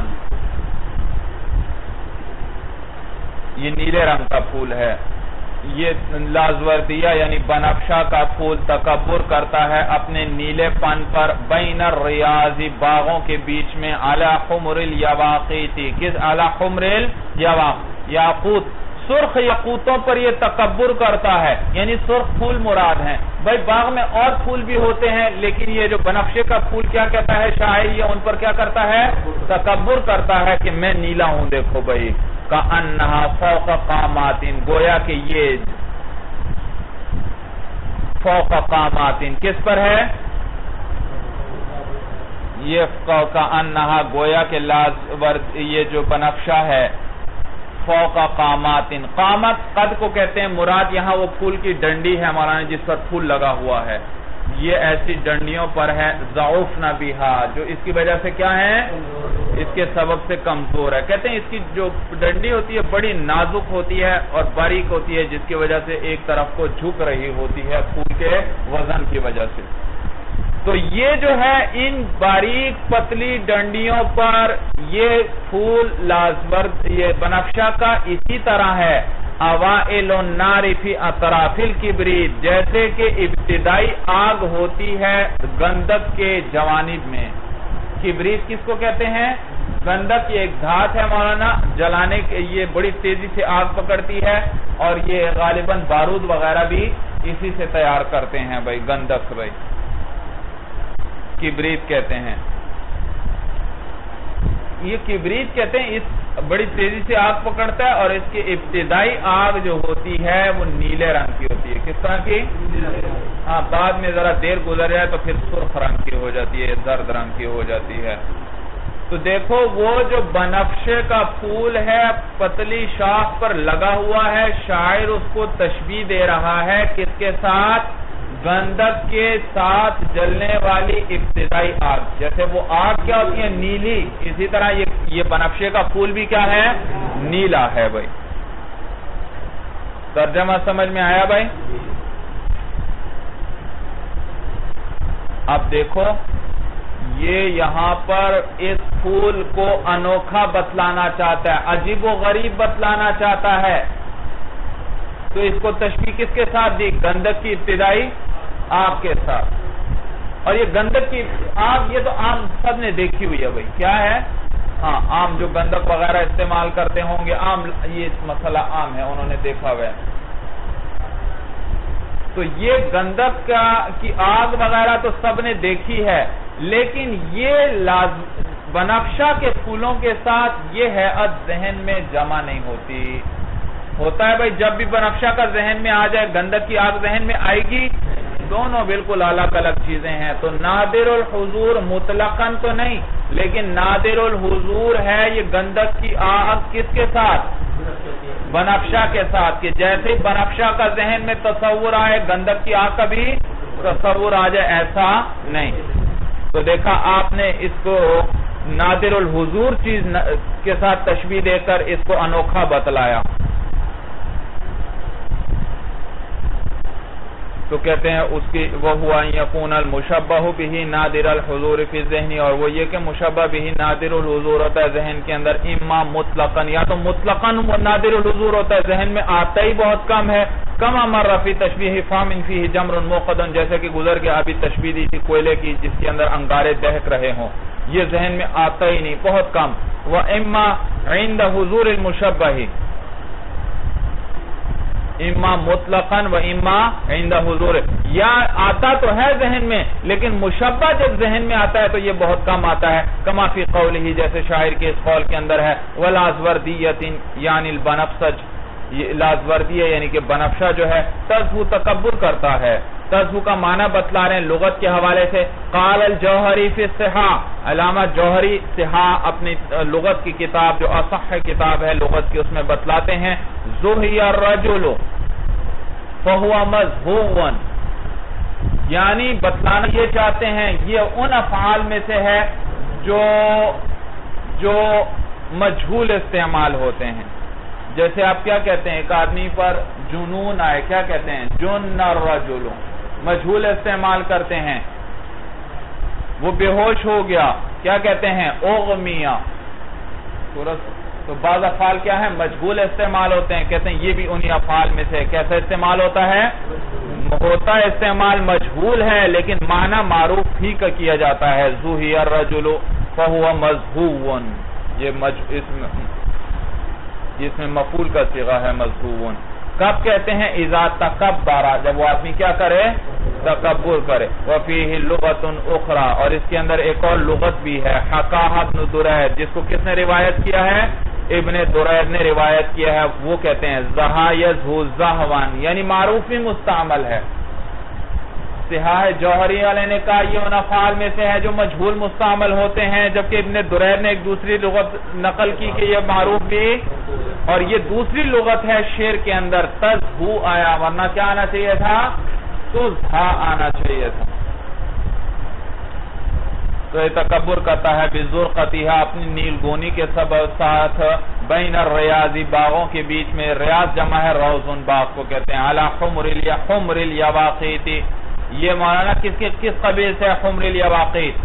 یہ نیلے رنگ کا پھول ہے. یہ لازوردیہ یعنی بنفشہ کا پھول تکبر کرتا ہے اپنے نیلے پن پر، بین الریاض باغوں کے بیچ میں، علی حمر الیواقیتی، کس علی حمر الیاقوت، سرخ یاقوتوں پر یہ تکبر کرتا ہے، یعنی سرخ پھول مراد ہیں. بھائی باغ میں اور پھول بھی ہوتے ہیں لیکن یہ جو بنفشے کا پھول کیا کہتا ہے شاعر، یہ ان پر کیا کرتا ہے؟ تکبر کرتا ہے کہ میں نیلا ہوں. دیکھو بھائی کأنہا فوق قامات، گویا کہ یہ فوق قامات کس پر ہے؟ یہ کأنہا گویا کہ یہ جو بنفشہ ہے فوق قامات. قامت قد کو کہتے ہیں، مراد یہاں وہ پھول کی ڈنڈی ہے مولانا جس پر پھول لگا ہوا ہے. یہ ایسی ڈنڈیوں پر ہے، ضعفنا بہا، جو اس کی وجہ سے کیا ہے؟ اس کے سبب سے کمزور ہے. کہتے ہیں اس کی جو ڈنڈی ہوتی ہے بڑی نازک ہوتی ہے اور باریک ہوتی ہے، جس کی وجہ سے ایک طرف کو جھک رہی ہوتی ہے پھول کے وزن کی وجہ سے. تو یہ جو ہے ان باریک پتلی ڈنڈیوں پر یہ پھول لازورد، یہ بنفشہ کا اسی طرح ہے. اوائل النار فی اطراف الکبریت، جیسے کہ ابتدائی آگ ہوتی ہے گندک کے جوانب میں. کبریت کس کو کہتے ہیں؟ گندک یہ ایک دھات ہے مولانا، جلانے کے یہ بڑی تیزی سے آگ پکڑتی ہے اور یہ غالباً بارود وغیرہ بھی اسی سے تیار کرتے ہیں. بھائی گندک بھائی کبریت کہتے ہیں. یہ کبریت کہتے ہیں، اس بڑی تیزی سے آگ پکڑتا ہے اور اس کی ابتدائی آگ جو ہوتی ہے وہ نیلے رنگ کی ہوتی ہے. کس طرح کی؟ ہاں بعد میں ذرا دیر گزر جائے تو پھر سرخ رنگ کی ہو جاتی ہے، زرد رنگ کی ہو جاتی ہے. تو دیکھو وہ جو بنفشے کا پھول ہے پتلی شاخ پر لگا ہوا ہے، شاعر اس کو تشبیہ دے رہا ہے کس کے ساتھ؟ گندک کے ساتھ جلنے والی ابتدائی آگ. جیسے وہ آگ کیا ہوتی ہے؟ نیلی. اسی طرح یہ بنفشے کا پھول بھی کیا ہے؟ نیلا ہے. بھائی ترجمہ سمجھ میں آیا بھائی؟ اب دیکھو یہ یہاں پر اس پھول کو انوکھا بتلانا چاہتا ہے، عجیب و غریب بتلانا چاہتا ہے. تو اس کو تشبیہ کس کے ساتھ دی؟ گندک کی ابتدائی آگ کے ساتھ. اور یہ گندک کی آگ یہ تو عام سب نے دیکھی ہوئی ہے. بھائی کیا ہے؟ ہاں عام جو گندک وغیرہ استعمال کرتے ہوں گے، عام یہ مسئلہ عام ہے، انہوں نے دیکھا ہوا ہے. تو یہ گندک کی آگ وغیرہ تو سب نے دیکھی ہے، لیکن یہ بنفشہ کے پھولوں کے ساتھ یہ حیات ذہن میں جمع نہیں ہوتی. ہوتا ہے بھائی جب بھی بنفشہ کا ذہن میں آ جائے گندک کی آگ ذہن میں آئے گی. دونوں بالکل الگ الگ چیزیں ہیں. تو نادر الحضور مطلقاً تو نہیں لیکن نادر الحضور ہے یہ گندک کی آگ کس کے ساتھ؟ بنفشہ کے ساتھ. کہ جیسے بنفشہ کا ذہن میں تصور آئے گندک کی آگ کا بھی تصور آ جائے ایسا نہیں. تو دیکھا آپ نے اس کو نادر الحضور چیز کے ساتھ تشبیہ دے کر اس کو انوکھا بتلایا. تو کہتے ہیں اس کی وہ ہوا یکون المشبہ بہ نادر الحضور فی الذہن. اور وہ یہ کہ مشبہ بہ نادر الحضور ہوتا ہے ذہن کے اندر اما مطلقاً یا تو مطلقاً نادر الحضور ہوتا ہے ذہن میں آتا ہی بہت کم ہے. کما مر فی تشبیہ فام فیہ جمر موقد جیسے کہ گزر گیا ابھی تشبیہ دی تھی کوئلے کی جس کے اندر انگارے دہک رہے ہوں. یہ ذہن میں آتا ہی نہیں بہت کم. واما عند حضور المشبہ اما مطلقاً و اما عند حضور. یا آتا تو ہے ذہن میں لیکن مشبہ جب ذہن میں آتا ہے تو یہ بہت کم آتا ہے. کما فی قولہ جیسے شاعر کے اس قول کے اندر ہے وَلَازْوَرْدِيَّةٍ یعنی البنفسج. یہ لازوردیہ یعنی کہ بنفشہ جو ہے تزہو تکبر کرتا ہے. تزہو کا معنی بتلا رہے ہیں لغت کے حوالے سے. قال الجوہری فی الصحاح علامہ جوہری صحاح اپنی لغت کی کتاب جو اصح کتاب ہے لغت کی اس میں بتلاتے ہیں زہی الرجل فہو مزہو یعنی بتلانا یہ چاہتے ہیں یہ ان افعال میں سے ہے جو مجہول استعمال ہوتے ہیں. جیسے آپ کیا کہتے ہیں ایک آدمی پر جنون آئے کیا کہتے ہیں جن الرجل مجہول استعمال کرتے ہیں. وہ بے ہوش ہو گیا کیا کہتے ہیں اغمیہ. تو بعض افعال کیا ہے مجہول استعمال ہوتے ہیں کہتے ہیں یہ بھی انہی افعال میں سے. کیسا استعمال ہوتا ہے ہوتا استعمال مجہول ہے لیکن معنی معروف ہی کا کیا جاتا ہے. زہی الرجل فہو مزہو یہ اس میں مفعول کا صیغہ ہے مزہو. کب کہتے ہیں اذا تکبر جب وہ آدمی کیا کرے تکبر کرے. وفیہ لغت اخرى اور اس کے اندر ایک اور لغت بھی ہے حکاہ ابن درید جس کو کس نے روایت کیا ہے ابن درید نے روایت کیا ہے. وہ کہتے ہیں زہا یزہو زہوان یعنی معروف ہی مستعمل ہے. صحاح جوہری والے نے کہا یہ ان افعال میں سے ہے جو مجہول مستعمل ہوتے ہیں جبکہ ابن درید نے ایک دوسری لغت نقل کی کہ یہ معروف بھی اور یہ دوسری لغت ہے شعر کے اندر تزہو آیا ورنہ کیا آنا چاہیے تھا تزہا آنا چاہیے تھا. تو یہ تکبر کرتا ہے بزرقتها اپنی نیل گونی کے ساتھ بین الریاضی باغوں کے بیچ میں. ریاض جمع ہے روزن باغ کو کہتے ہیں. علی حمر الیواقیت یہ مولانا کس قبیل سے ہے حمر الیواقیت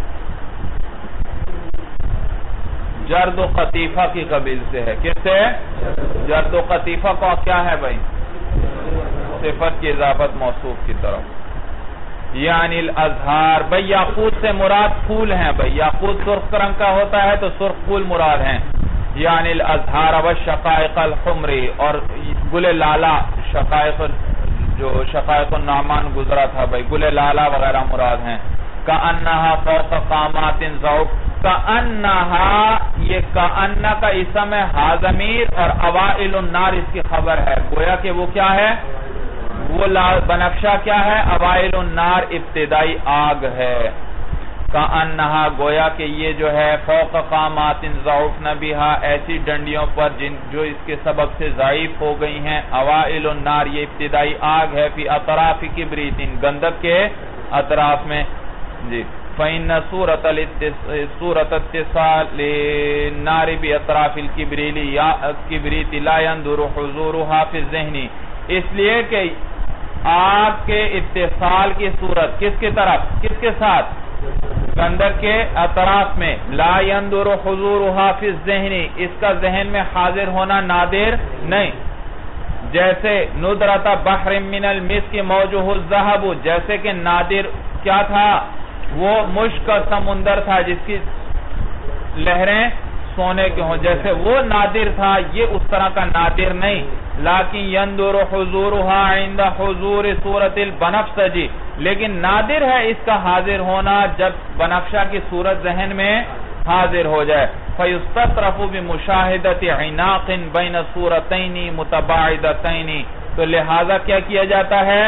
جرد و قطیفہ کی قبیل سے ہے. کس سے جرد و قطیفہ کو کیا ہے بھائی صفت کی اضافت موصوف کی طرف. یعنی الازہار بھائی یاقوت سے مراد پھول ہیں بھائی یاقوت سرخ رنگ کا ہوتا ہے تو سرخ پھول مراد ہیں. یعنی الازہار والشقائق الحمری اور گل لالا شقائق جو شقائق النعمان گزرا تھا بھائی گل لالا وغیرہ مراد ہیں. کأنہا فوق قامات ضعف کأنہا یہ کأنہ کا اسم ہے ہا ضمیر اور اوائل النار اس کی خبر ہے. گویا کہ وہ کیا ہے وہ بنفشہ کیا ہے اوائل النار ابتدائی آگ ہے. کأنہا گویا کہ یہ جو ہے فوق قامات ضعفن بہا ایسی ڈنڈیوں پر جو اس کے سبب سے ضعیف ہو گئی ہیں. اوائل النار یہ ابتدائی آگ ہے فی اطراف کبریت گندک کے اطراف میں جی. فإن صورت اتصال النار باطراف الكبریت لا يندر حضورها في الذہن اس لیے کہ آگ کے اتصال کی صورت کس کی طرف کس کے ساتھ گندک کے اطراف میں لا يندر حضورها في الذہن اس کا ذہن میں حاضر ہونا نادر نہیں. جیسے ندرت بحر من المسک موجہ الذہب جیسے کہ نادر کیا تھا وہ مشک کا سمندر تھا جس کی لہریں سونے کے ہوں جیسے وہ نادر تھا یہ اس طرح کا نادر نہیں. لیکن یندر حضورها عند حضور صورت البنفسج لیکن نادر ہے اس کا حاضر ہونا جب بنفشہ کی صورت ذہن میں حاضر ہو جائے. فَيُسْتَطْرَفُ بِمُشَاهِدَةِ عِنَاقٍ بَيْنَ صُورَتَيْنِ مُتَبَاعِدَتَيْنِ. تو لہذا کیا کیا جاتا ہے؟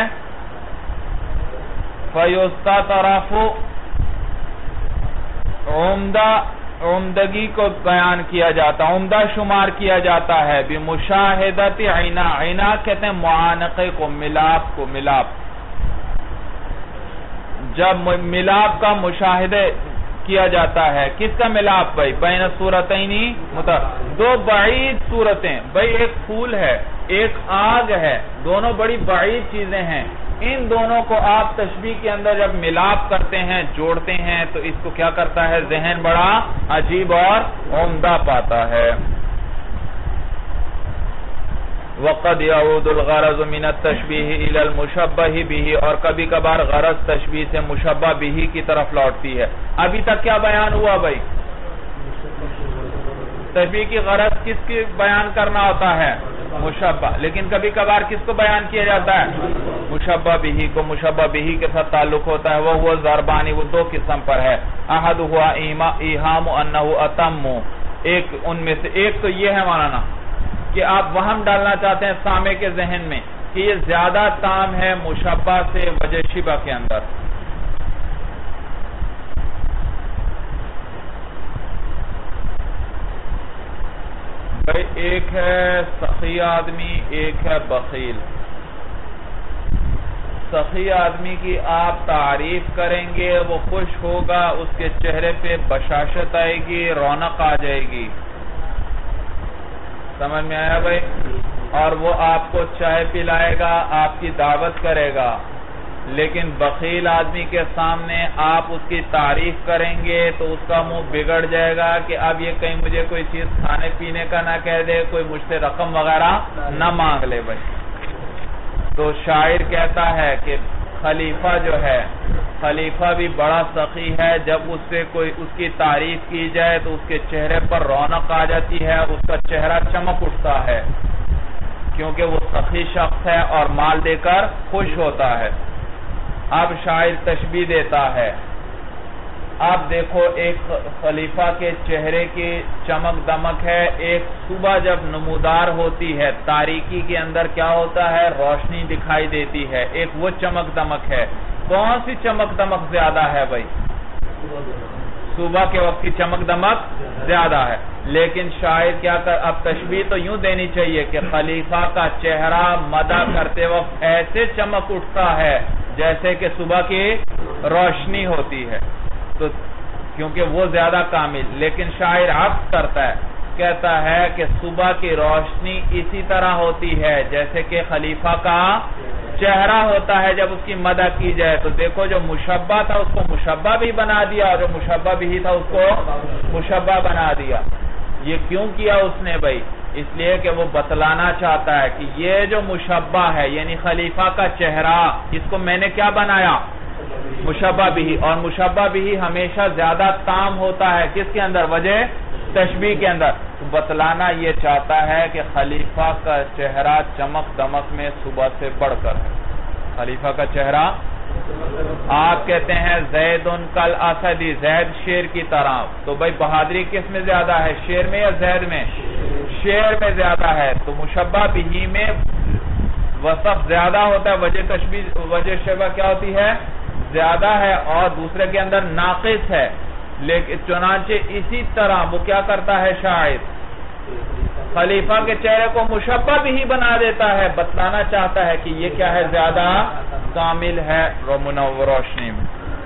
فَيُسْتَطْرَفُ عمدگی کو بیان کیا جاتا، عمدہ شمار کیا جاتا ہے. بِمُشَاهِدَةِ عِنَاقٍ، عِنَاق کہتے ہیں معانقے کو، ملاپ کو. ملاپ جب ملاپ کا مشاہدہ کیا جاتا ہے. کس کا ملاپ بھائی؟ بین صورتینی، دو بعید صورتیں. بھائی ایک پھول ہے، ایک آگ ہے، دونوں بڑی بعید چیزیں ہیں. ان دونوں کو آپ تشبیہ کے اندر جب ملاپ کرتے ہیں، جوڑتے ہیں، تو اس کو کیا کرتا ہے؟ ذہن بڑا عجیب اور عمدہ پاتا ہے. وقد يعود الغرض من التشبیہ الى المشبہ به، اور کبھی کبھار غرض تشبیہ سے مشبہ به کی طرف لوٹتی ہے. ابھی تک کیا بیان ہوا بھائی؟ تشبیہ کی غرض کس کی بیان کرنا ہوتا ہے؟ مشبہ. لیکن کبھی کبھار کس کو بیان کیا جاتا ہے؟ مشبہ به کو. مشبہ به کے ساتھ تعلق ہوتا ہے. وہ ضربانی، وہ دو قسم پر ہے. احد ہوا ایہام انہ اتم، ایک ان میں سے ایک تو یہ ہے مولانا کہ آپ وہم ڈالنا چاہتے ہیں سامع کے ذہن میں کہ یہ زیادہ تام ہے مشبہ سے وجہ شبہ کے اندر. بھائی ایک ہے سخی آدمی، ایک ہے بخیل. سخی آدمی کی آپ تعریف کریں گے، وہ خوش ہوگا، اس کے چہرے پہ بشاشت آئے گی، رونق آ جائے گی. سمجھ میں آیا بھائی؟ اور وہ آپ کو چائے پلائے گا، آپ کی دعوت کرے گا. لیکن بخیل آدمی کے سامنے آپ اس کی تعریف کریں گے تو اس کا منہ بگڑ جائے گا کہ اب یہ کہیں مجھے کوئی چیز کھانے پینے کا نہ کہہ دے، کوئی مجھ سے رقم وغیرہ نہ مانگ لے بھائی. تو شاعر کہتا ہے کہ خلیفہ جو ہے، خلیفہ بھی بڑا سخی ہے. جب اس سے کوئی اس کی تعریف کی جائے تو اس کے چہرے پر رونق آ جاتی ہے، اس کا چہرہ چمک اٹھتا ہے، کیونکہ وہ سخی شخص ہے اور مال دے کر خوش ہوتا ہے. اب شاعر تشبیہ دیتا ہے. اب دیکھو ایک خلیفہ کے چہرے کی چمک دمک ہے. ایک صبح جب نمودار ہوتی ہے، تاریکی کے اندر کیا ہوتا ہے؟ روشنی دکھائی دیتی ہے. ایک وہ چمک دمک ہے. کون سی چمک دمک زیادہ ہے بھائی؟ صبح کے وقت کی چمک دمک زیادہ ہے. لیکن شاعر کیا کر، اب تشبیہ تو یوں دینی چاہیے کہ خلیفہ کا چہرہ مدح کرتے وقت ایسے چمک اٹھتا ہے جیسے کہ صبح کی روشنی ہوتی ہے. تو کیونکہ وہ زیادہ کامل. لیکن شاعر عکس کرتا ہے، کہتا ہے کہ صبح کی روشنی اسی طرح ہوتی ہے جیسے کہ خلیفہ کا چہرہ ہوتا ہے جب اس کی مدح کی جائے. تو دیکھو جو مشبہ تھا اس کو مشبہ بھی بنا دیا، اور جو مشبہ بھی تھا اس کو مشبہ بنا دیا. یہ کیوں کیا اس نے بھائی؟ اس لیے کہ وہ بتلانا چاہتا ہے کہ یہ جو مشبہ ہے یعنی خلیفہ کا چہرہ، اس کو میں نے کیا بنایا؟ مشبہ بھی. اور مشبہ بھی ہمیشہ زیادہ تام ہوتا ہے کس کے اندر؟ وجہ تشبیہ کے اندر. بتلانا یہ چاہتا ہے کہ خلیفہ کا چہرہ چمک دمک میں صبح سے بڑھ کر ہے. خلیفہ کا چہرہ، آپ کہتے ہیں زید کل اسدی، زید شیر کی طرح. تو بھائی بہادری کس میں زیادہ ہے، شیر میں یا زید میں؟ شیر میں زیادہ ہے. تو مشبہ بھی میں وصف زیادہ ہوتا ہے، وجہ تشبیہ، وجہ شبہ کیا ہوتی ہے؟ زیادہ ہے، اور دوسرے کے اندر ناقص ہے. لیکن چنانچہ اسی طرح وہ کیا کرتا ہے شاعر؟ خلیفہ کے چہرے کو مشبہ بھی بنا دیتا ہے، بتلانا چاہتا ہے کہ یہ کیا ہے؟ زیادہ کامل ہے منور روشنی میں.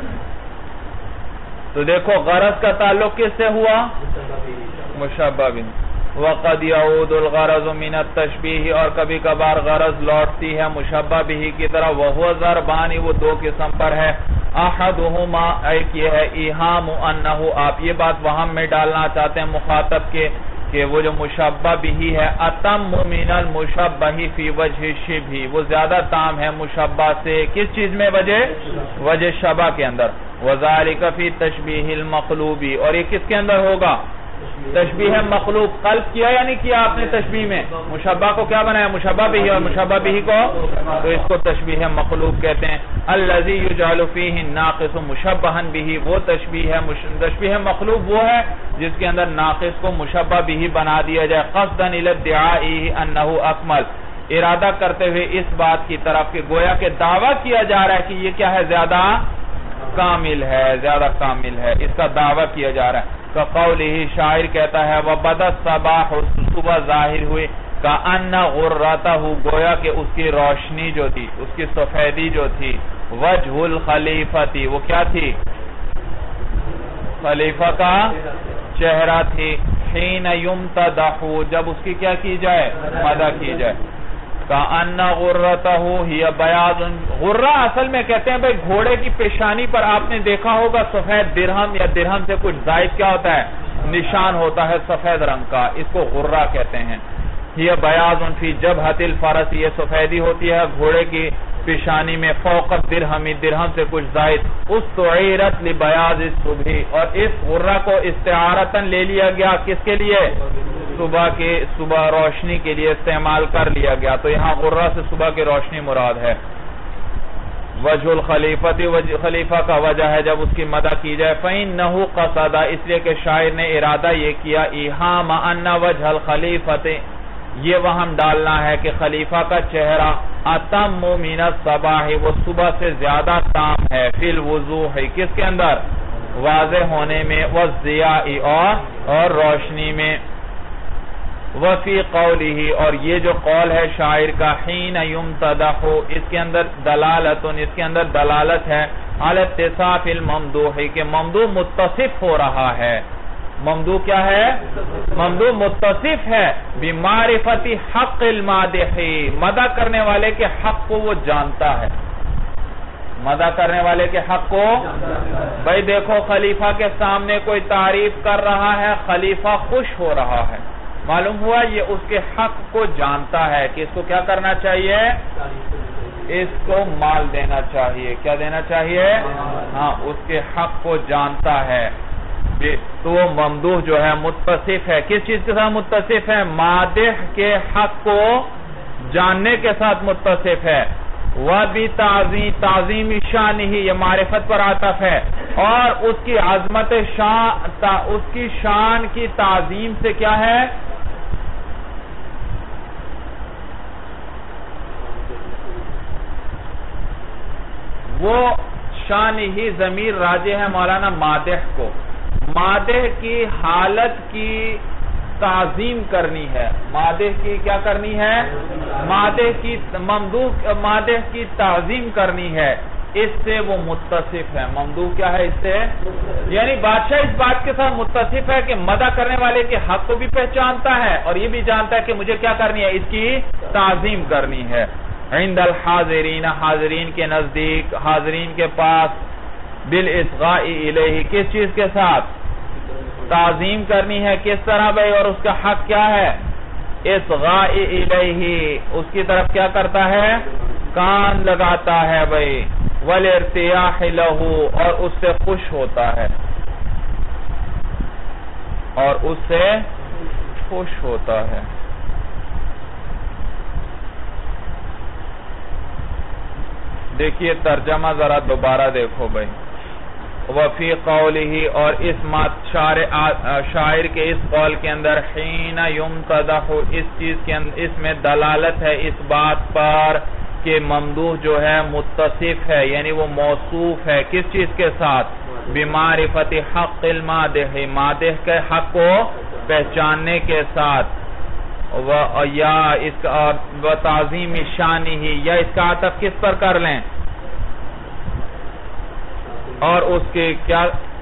تو دیکھو غرض کا تعلق کس سے ہوا؟ مشبہ بھی. وقد يعود الغرض من التشبیہ، اور کبھی کبھار غرض لوٹتی ہے مشبہ بھی کی طرح. وہو ضربانی، وہ دو قسم پر ہے. احدہما، ایک یہ ہے ایہام انہ، آپ یہ بات وہم میں ڈالنا چاہتے ہیں مخاطب کے کہ وہ جو مشبہ بھی ہے اتم من المشبہ فی وجہ شبہ، وہ زیادہ تام ہے مشبہ سے کس چیز میں؟ وجہ شبہ کے اندر. وذالک فی تشبیہ المقلوبی، اور یہ کس کے اندر ہوگا؟ تشبیہ مخلوق قلب کیا یا نہیں کیا آپ نے تشبیہ میں؟ مشبہ کو کیا بنایا؟ مشبہ بھی، اور مشبہ بھی کو تو اس کو تشبیہ مخلوق کہتے ہیں۔ الذی یجعل فیہ الناقص مشبہا بہ، وہ تشبیہ ہے، تشبیہ مخلوق وہ ہے جس کے اندر ناقص کو مشبہ بھی بنا دیا جائے، قصدا الی ادعائہ انہ اکمل، ارادہ کرتے ہوئے اس بات کی طرف کہ گویا کہ دعویٰ کیا جا رہا ہے کہ یہ کیا ہے؟ زیادہ کامل ہے، زیادہ کامل ہے، اس کا دعویٰ کیا جا رہا ہے۔ قولہ، شاعر کہتا ہے وَبَدَ الصَّبَاحُ، صبح ظاہر ہوئی، كَأَنَّ غُرَّتَهُ، گویا کہ اس کی روشنی جو تھی، اس کی سفیدی جو تھی، وجہ الخلیفتی، وہ کیا تھی؟ خلیفہ کا چہرہ تھی، حین یمتدح، جب اس کی کیا کی جائے؟ مدح کی جائے۔ کأن غرتہ ہی بیاض، غرہ اصل میں کہتے ہیں بھئی گھوڑے کی پیشانی پر آپ نے دیکھا ہوگا سفید درہم یا درہم سے کچھ زائد کیا ہوتا ہے؟ نشان ہوتا ہے سفید رنگ کا، اس کو غرہ کہتے ہیں۔ ہی بیاض فی جبہۃ الفرس، یہ سفیدی ہوتی ہے گھوڑے کی پیشانی میں، فوق الدرہم، درہم سے کچھ زائد، استعیرت لبیاض الصبح، اور اس غرہ کو استعارتاً لے لیا گیا کس کے لیے؟ صبح روشنی کے لیے استعمال کر لیا گیا، تو یہاں غرہ سے صبح کی روشنی مراد ہے۔ وجہ الخلیفۃ، خلیفہ کا وجہ ہے جب اس کی مدح کی جائے، فإنہ قصد، اس لیے کہ شاعر نے ارادہ یہ کیا، ایہام ان وجہ الخلیفۃ، یہ وہم ڈالنا ہے کہ خلیفہ کا چہرہ اتم من الصباح، وہ صبح سے زیادہ تام ہے، فی الوضوح، کس کے اندر؟ واضح ہونے میں، والضیاء، اور روشنی میں، وفی قولہ، اور یہ جو قول ہے شاعر کا، حین یمتدح، اس کے اندر دلالت، اس کے اندر دلالت ہے علی اتصاف الممدوح، کہ ممدوح متصف ہو رہا ہے۔ ممدوح کیا ہے؟ ممدوح متصف ہے بمعرفت حق المادح، مدح کرنے والے کے حق کو وہ جانتا ہے، مدح کرنے والے کے حق کو۔ بھئی دیکھو خلیفہ کے سامنے کوئی تعریف کر رہا ہے، خلیفہ خوش ہو رہا ہے، معلوم ہوا یہ اس کے حق کو جانتا ہے کہ اس کو کیا کرنا چاہیے؟ اس کو مال دینا چاہیے، کیا دینا چاہیے؟ ہاں، اس کے حق کو جانتا ہے، تو وہ ممدوح جو ہے متصف ہے، کس چیز کے ساتھ متصف ہے؟ مادح کے حق کو جاننے کے ساتھ متصف ہے۔ تعظیم شان ہی، یہ معرفت پر عاطف ہے، اور اس کی عظمت شان، اس کی شان کی تعظیم سے کیا ہے؟ وہ شان ہی ضمیر راجع ہے مولانا مادح کو، مادح کی حالت کی تعظیم کرنی ہے، مادح کی کیا کرنی ہے؟ مادح کی ممدوح، مادح کی تعظیم کرنی ہے، اس سے وہ متصف ہے۔ ممدوح کیا ہے؟ اس سے، یعنی بادشاہ اس بات کے ساتھ متصف ہے کہ مدح کرنے والے کے حق کو بھی پہچانتا ہے اور یہ بھی جانتا ہے کہ مجھے کیا کرنی ہے؟ اس کی تعظیم کرنی ہے۔ عند الحاضرین، حاضرین کے نزدیک، حاضرین کے پاس، بالاصغاء الیہ، کس چیز کے ساتھ؟ تعظیم کرنی ہے، کس طرح بھئی؟ اور اس کا حق کیا ہے؟ اصغاء الیہ، اس کی طرف کیا کرتا ہے؟ کان لگاتا ہے بھئی، والارتیاح لہ، اور اس سے خوش ہوتا ہے، اور اس سے خوش ہوتا ہے۔ دیکھیے ترجمہ ذرا دوبارہ دیکھو بھئی، وفی قولہ، اور اس شاعر کے اس قول کے اندر، حین یمتدح، اس چیز کے اندر، اس میں دلالت ہے اس بات پر کہ ممدوح جو ہے متصف ہے، یعنی وہ موصوف ہے کس چیز کے ساتھ؟ بمعرفت حق المادح، مادح کے حق کو پہچاننے کے ساتھ، یا اس کا تعظیم شان ہی، یا اس کا عطف کس پر کر لیں؟ اور اس کے کیا،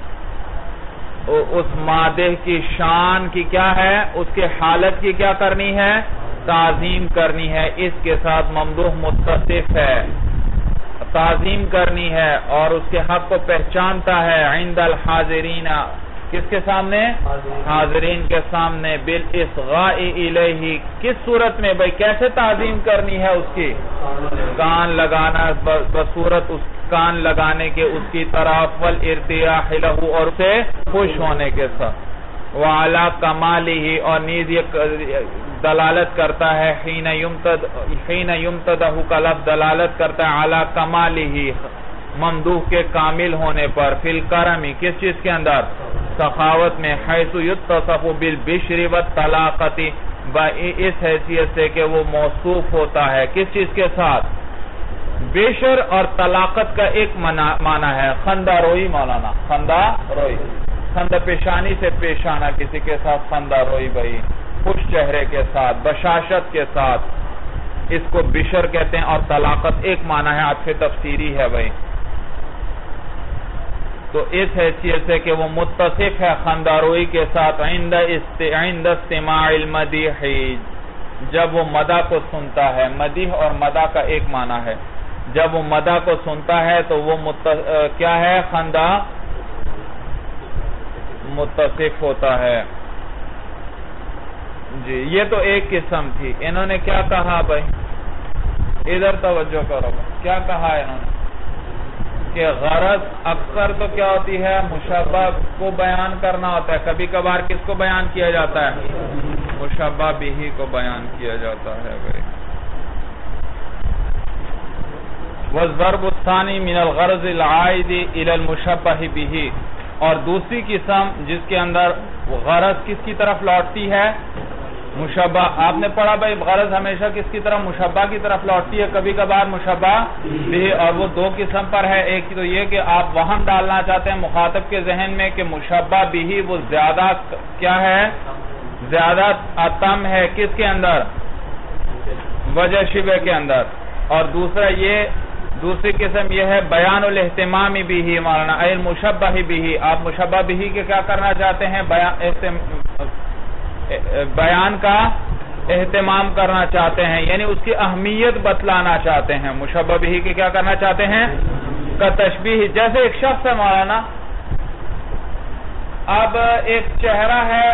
اس مادح کی شان کی کیا ہے؟ اس کے حالت کی کیا کرنی ہے؟ تعظیم کرنی ہے، اس کے ساتھ ممدوح متصف ہے، تعظیم کرنی ہے اور اس کے حق کو پہچانتا ہے۔ عند الحاضرین، کس کے سامنے؟ حاضرین کے سامنے، بالاصغاء الیہ، کس صورت میں بھئی؟ کیسے تعظیم کرنی ہے اس کی؟ کان لگانا، بصورت اس کان لگانے کے اس کی طرف، والارتیاح لہ، اور سے خوش ہونے کے ساتھ۔ وعلا کمالہ، اور نیز یہ دلالت کرتا ہے حین یمتدح کا لفظ دلالت کرتا ہے علی کمالہ، ممدوح کے کامل ہونے پر، فی الکرم، کس چیز کے اندر؟ سخاوت میں، حیث یتصف بالبشر والطلاقۃ، اس حیثیت سے کہ وہ موصوف ہوتا ہے کس چیز کے ساتھ؟ بشر اور طلاقت کا ایک معنی ہے خندہ روئی، مولانا خندہ روئی، خندہ پیشانی سے پیش آنا کسی کے ساتھ، خندہ روئی بھائی، خوش چہرے کے ساتھ، بشاشت کے ساتھ، اس کو بشر کہتے ہیں، اور طلاقت ایک معنی ہے عطف تفسیری ہے بھائی، تو اس حیثیت سے کہ وہ متصف ہے خندہ روئی کے ساتھ، عند استماع المدیح، جب وہ مدح کو سنتا ہے، مدیح اور مدح کا ایک معنی ہے، جب وہ مدح کو سنتا ہے تو وہ کیا ہے؟ خندہ متصف ہوتا ہے جی۔ یہ تو ایک قسم تھی۔ انہوں نے کیا کہا بھائی؟ ادھر توجہ کرو، کیا کہا انہوں نے کہ غرض اکثر تو کیا ہوتی ہے؟ مشبہ کو بیان کرنا ہوتا ہے، کبھی کبھار کس کو بیان کیا جاتا ہے؟ مشبہ بھی کو بیان کیا جاتا ہے بھائی۔ والضرب الثانی من الغرض العائد الى المشبہ به، اور دوسری قسم جس کے اندر غرض کس کی طرف لوٹتی ہے؟ مشبہ۔ آپ نے پڑھا بھائی غرض ہمیشہ کس کی طرف؟ مشبہ کی طرف لوٹتی ہے، کبھی کبھار مشبہ بھی، اور وہ دو قسم پر ہے۔ ایک تو یہ کہ آپ وہم ڈالنا چاہتے ہیں مخاطب کے ذہن میں کہ مشبہ بھی وہ زیادہ کیا ہے؟ زیادہ اتم ہے کس کے اندر؟ وجہ شبہ کے اندر۔ اور دوسری قسم یہ ہے بیان الاہتمام بھی، مولانا اے المشبہ بھی، آپ مشبہ بھی کے کیا کرنا چاہتے ہیں؟ بیان کا اہتمام کرنا چاہتے ہیں، یعنی اس کی اہمیت بتلانا چاہتے ہیں۔ مشبہ بھی کے کیا کرنا چاہتے ہیں؟ کا تشبیہ، جیسے ایک شخص ہے مولانا، اب ایک چہرہ ہے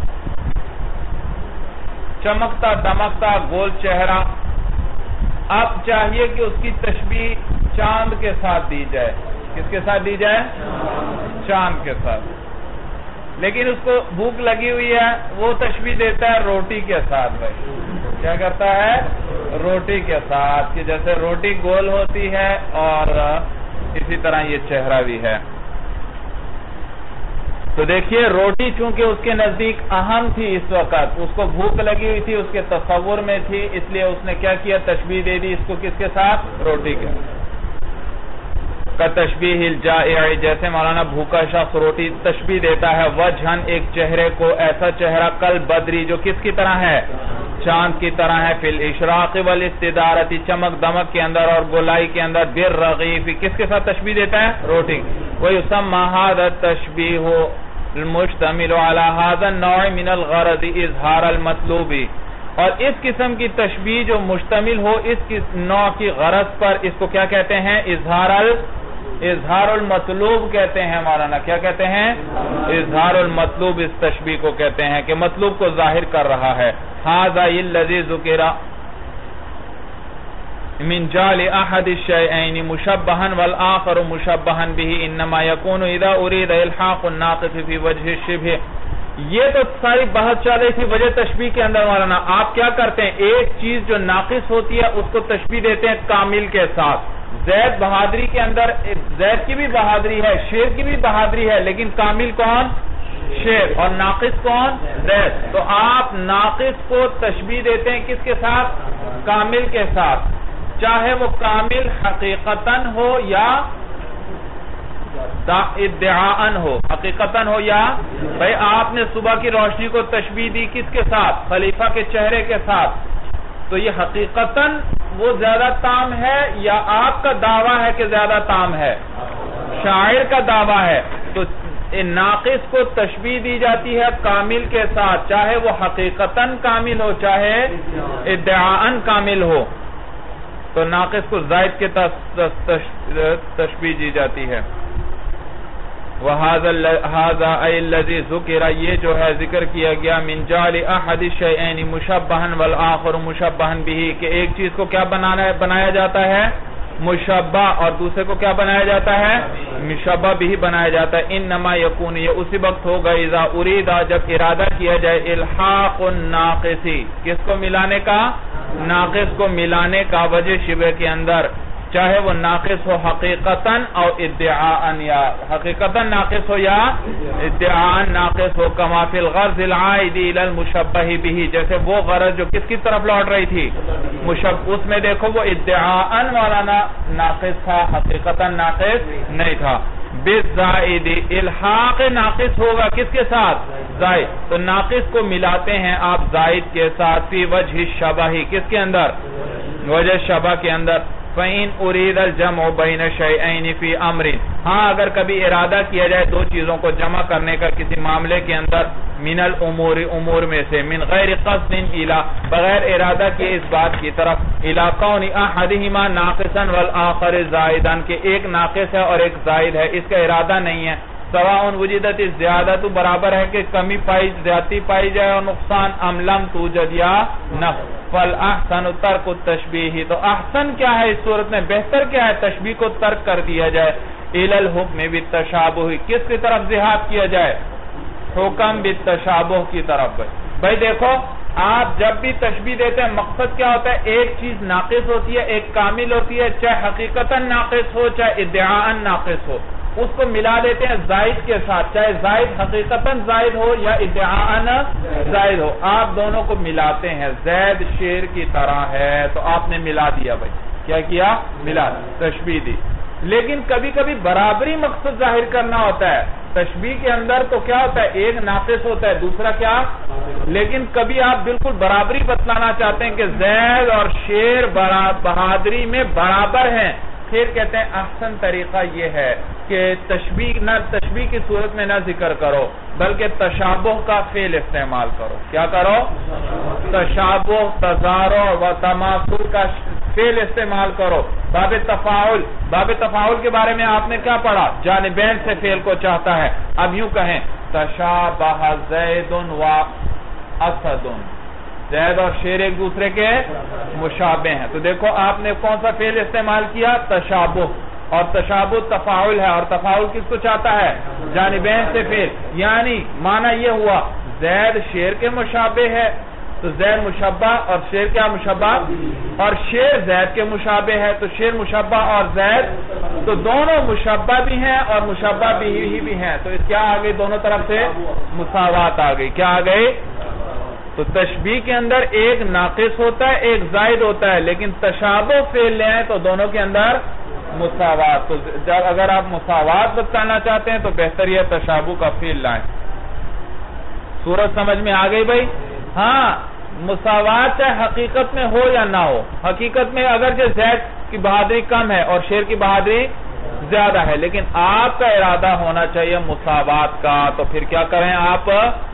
چمکتا دمکتا گول چہرہ، اب چاہیے کہ اس کی تشبیہ چاند کے ساتھ دی جائے۔ کس کے ساتھ دی جائے؟ چاند کے ساتھ۔ لیکن اس کو بھوک لگی ہوئی ہے، وہ تشبیہ دیتا ہے روٹی کے ساتھ بھائی۔ کیا کرتا ہے؟ روٹی کے ساتھ، کہ جیسے روٹی گول ہوتی ہے اور اسی طرح یہ چہرہ بھی ہے۔ تو دیکھیے روٹی چونکہ اس کے نزدیک اہم تھی اس وقت، اس کو بھوک لگی ہوئی تھی، اس کے تصور میں تھی، اس لیے اس نے کیا کیا؟ تشبیہ دے دی اس کو کس کے ساتھ؟ روٹی کے۔ کا تشبیہ الجائع، جیسے مولانا بھوکا شخص روٹی تشبیہ دیتا ہے، وجہن ایک چہرے کو، ایسا چہرہ کل بدری جو کس کی طرح ہے؟ چاند کی طرح ہے، فی الاشراق والاستدارۃ، چمک دمک کے اندر اور گولائی کے اندر، بالرغیف، کس کے ساتھ تشبیہ دیتا ہے؟ روٹی۔ ویسمى هذا التشبیہ المشتمل على هذا النوع من الغرض اظہار المطلوب، اور اس قسم کی تشبیہ جو مشتمل ہو اس نوع کی غرض پر، اس کو کیا کہتے ہیں؟ اظہار المطلوب کہتے ہیں مولانا۔ کیا کہتے ہیں؟ اظہار المطلوب اس تشبیہ کو کہتے ہیں کہ مطلوب کو ظاہر کر رہا ہے۔ هذا الذي ذكر من جعل احد الشيئين مشبها والآخر مشبها به انما يكون اذا اريد الحاق الناقص في وجه الشبه۔ یہ تو ساری بحث چل رہی تھی وجہ تشبیہ کے اندر مولانا۔ آپ کیا کرتے ہیں؟ ایک چیز جو ناقص ہوتی ہے اس کو تشبیہ دیتے ہیں کامل کے ساتھ۔ زید بہادری کے اندر زید کی بھی بہادری ہے، شیر کی بھی بہادری ہے، لیکن کامل کون؟ شیر، اور ناقص کون؟ زید۔ تو آپ ناقص کو تشبیہ دیتے ہیں کس کے ساتھ؟ کامل کے ساتھ، چاہے وہ کامل حقیقتاً ہو یا ادعاءً ہو، حقیقتاً ہو یا بھئی آپ نے صبح کی روشنی کو تشبیہ دی کس کے ساتھ؟ خلیفہ کے چہرے کے ساتھ، تو یہ حقیقتاً وہ زیادہ تام ہے یا آپ کا دعویٰ ہے کہ زیادہ تام ہے؟ شاعر کا دعویٰ ہے۔ تو ناقص کو تشبیہ دی جاتی ہے کامل کے ساتھ، چاہے وہ حقیقتاً کامل ہو چاہے ادعاءً کامل ہو، تو ناقص کو زائد کے تشبیہ دی جاتی ہے۔ وَهَذَا أَيْ الَّذِي ذُكِرَ، یہ جو ہے ذکر کیا گیا، مِنْ جَعْلِ أَحَدِ الشَّيْئَيْنِ مُشَبَّهًا وَالْآخَرُ مُشَبَّهًا بِهِ، کہ ایک چیز کو کیا بنایا جاتا ہے؟ مشبہ اور دوسرے کو کیا بنایا جاتا ہے مشبہ بھی بنایا جاتا ہے انما یکون یہ اسی وقت ہوگا اذا اریدا جب ارادہ کیا جائے الحاق الناقصی کس کو ملانے کا ناقص کو ملانے کا وجہ شبہ کے اندر چاہے وہ ناقص ہو حقیقتاً اور ادعاءً یا حقیقتاً ناقص ہو یا ادعاءً ناقص ہو کما فی الغرض العائد الی المشبہ به جیسے وہ غرض جو کس کی طرف لوٹ رہی تھی اس میں دیکھو وہ ادعاءً والا ناقص تھا حقیقتاً ناقص نہیں تھا بالزائد الحاق ناقص ہوگا کس کے ساتھ زائد تو ناقص کو ملاتے ہیں آپ زائد کے ساتھ فی وجہ الشبہ کس کے اندر وجہ شبہ کے اندر فَإِنْ أُرِيدَ الْجَمْعُ بَيْنَ شَيْئَيْنِ فِي أَمْرٍ ہاں اگر کبھی ارادہ کیا جائے دو چیزوں کو جمع کرنے کا کسی معاملے کے اندر من الامور امور میں سے من غیر قصد الى بغیر ارادہ کیے اس بات کی طرف الى کون احدہما ناقصا والآخر زائدا کہ ایک ناقص ہے اور ایک زائد ہے اس کا ارادہ نہیں ہے سواء وجدت زیادہ تو برابر ہے کہ کمی زیادتی پائی جائے اور نقصان ام لم توجد یا نہ فالاحسن ترک التشبیہ تو احسن کیا ہے اس صورت میں بہتر کیا ہے تشبیہ کو ترک کر دیا جائے الی الحکم بالتشابہ کس کی طرف ذہاب کیا جائے حکم بالتشابہ کی طرف بھائی دیکھو آپ جب بھی تشبیہ دیتے ہیں مقصد کیا ہوتا ہے ایک چیز ناقص ہوتی ہے ایک کامل ہوتی ہے چاہے حقیقتاً ناقص ہو چاہے ادعاءً ناقص ہو اس کو ملا دیتے ہیں زائد کے ساتھ چاہے زائد حقیقتاً زائد ہو یا ادعاءً زائد ہو آپ دونوں کو ملاتے ہیں زید شیر کی طرح ہے تو آپ نے ملا دیا بھائی کیا کیا ملا تشبیہ دی لیکن کبھی کبھی برابری مقصد ظاہر کرنا ہوتا ہے تشبیہ کے اندر تو کیا ہوتا ہے ایک ناقص ہوتا ہے دوسرا کیا لیکن کبھی آپ بالکل برابری بتلانا چاہتے ہیں کہ زید اور شیر بہادری میں برابر ہیں پھر کہتے ہیں احسن طریقہ یہ ہے کہ تشبیہ کی صورت میں نہ ذکر کرو بلکہ تشابہ کا فعل استعمال کرو کیا کرو تشابہ تضارع و تماثل کا فعل استعمال کرو باب تفاعل کے بارے میں آپ نے کیا پڑھا جانبین سے فعل کو چاہتا ہے اب یوں کہیں تشابہ زید و اسد زید اور شیر ایک دوسرے کے مشابہ ہیں تو دیکھو آپ نے کون سا فعل استعمال کیا تشابہ اور تشابہ تفاعل ہے اور تفاعل کس کو چاہتا ہے جانبین سے فعل یعنی معنی یہ ہوا زید شیر کے مشابہ ہے تو زید مشبہ اور شیر کیا مشبہ اور شیر زید کے مشابہ ہے تو شیر مشبہ اور زید تو دونوں مشبہ بھی ہیں اور مشبہ بھی ہیں تو اس کیا آگئی دونوں طرف سے مساوات آگئی کیا آگئی تو تشبیہ کے اندر ایک ناقص ہوتا ہے ایک زائد ہوتا ہے لیکن تشابہ فعل لے آئیں تو دونوں کے اندر مساوات تو اگر آپ مساوات بتانا چاہتے ہیں تو بہتر یہ تشابہ کا فعل لائیں صورت سمجھ میں آ گئی بھائی ہاں مساوات چاہے حقیقت میں ہو یا نہ ہو حقیقت میں اگر جو زید کی بہادری کم ہے اور شیر کی بہادری زیادہ ہے لیکن آپ کا ارادہ ہونا چاہیے مساوات کا تو پھر کیا کریں آپ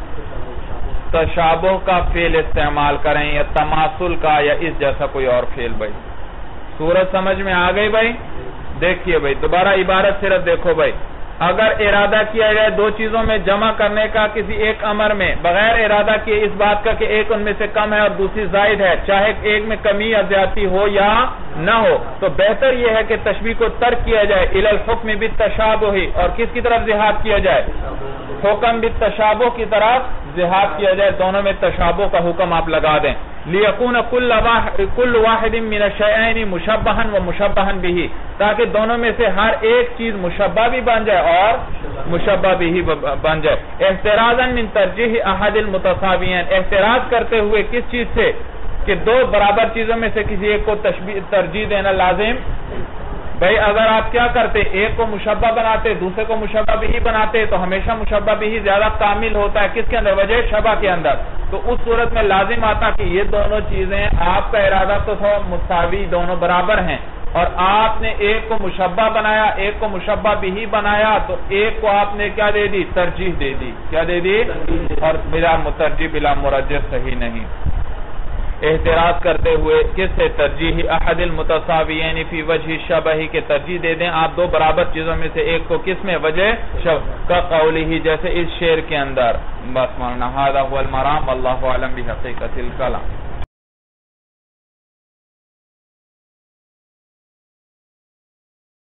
تشابہ کا فعل استعمال کریں یا تماثل کا یا اس جیسا کوئی اور فعل بھائی صورت سمجھ میں آ گئی بھائی دیکھیے بھائی دوبارہ عبارت صرف دیکھو بھائی اگر ارادہ کیا جائے دو چیزوں میں جمع کرنے کا کسی ایک امر میں بغیر ارادہ کیے اس بات کا کہ ایک ان میں سے کم ہے اور دوسری زائد ہے چاہے ایک میں کمی یا زیادتی ہو یا نہ ہو تو بہتر یہ ہے کہ تشبیہ کو ترک کیا جائے الی الحکم بالتشابہ اور کس کی طرف ذہاب کیا جائے حکم بالتشابہ کی طرف ذہاب کیا جائے دونوں میں تشابہ کا حکم آپ لگا دیں لیکون کل واحد من الشیئین مشبہا و مشبہا بہ تاکہ دونوں میں سے ہر ایک چیز مشبہ بھی بن جائے اور مشبہ بھی بن جائے احترازا من ترجیح احد المتساویین احتراز کرتے ہوئے کس چیز سے کہ دو برابر چیزوں میں سے کسی ایک کو ترجیح دینا لازم بھئی اگر آپ کیا کرتے ایک کو مشبہ بناتے دوسرے کو مشبہ بھی بناتے تو ہمیشہ مشبہ بھی زیادہ کامل ہوتا ہے کس کے اندر وجہ شبہ کے اندر تو اس صورت میں لازم آتا کہ یہ دونوں چیزیں آپ کا ارادہ تو تھا مساوی دونوں برابر ہیں اور آپ نے ایک کو مشبہ بنایا ایک کو مشبہ بھی بنایا تو ایک کو آپ نے کیا دے دی ترجیح دے دی کیا دے دی اور بلا مترجیح بلا مرجح صحیح نہیں احتراز کرتے ہوئے کس سے ترجیح احد المتساویین فی وجہ شبہ کے ترجیح دے دیں آپ دو برابر چیزوں میں سے ایک کو کس میں وجہ شبہ کا قولی جیسے اس شعر کے اندر بس مولانا ھذا هو المرام واللہ اعلم بحقیقت الکلام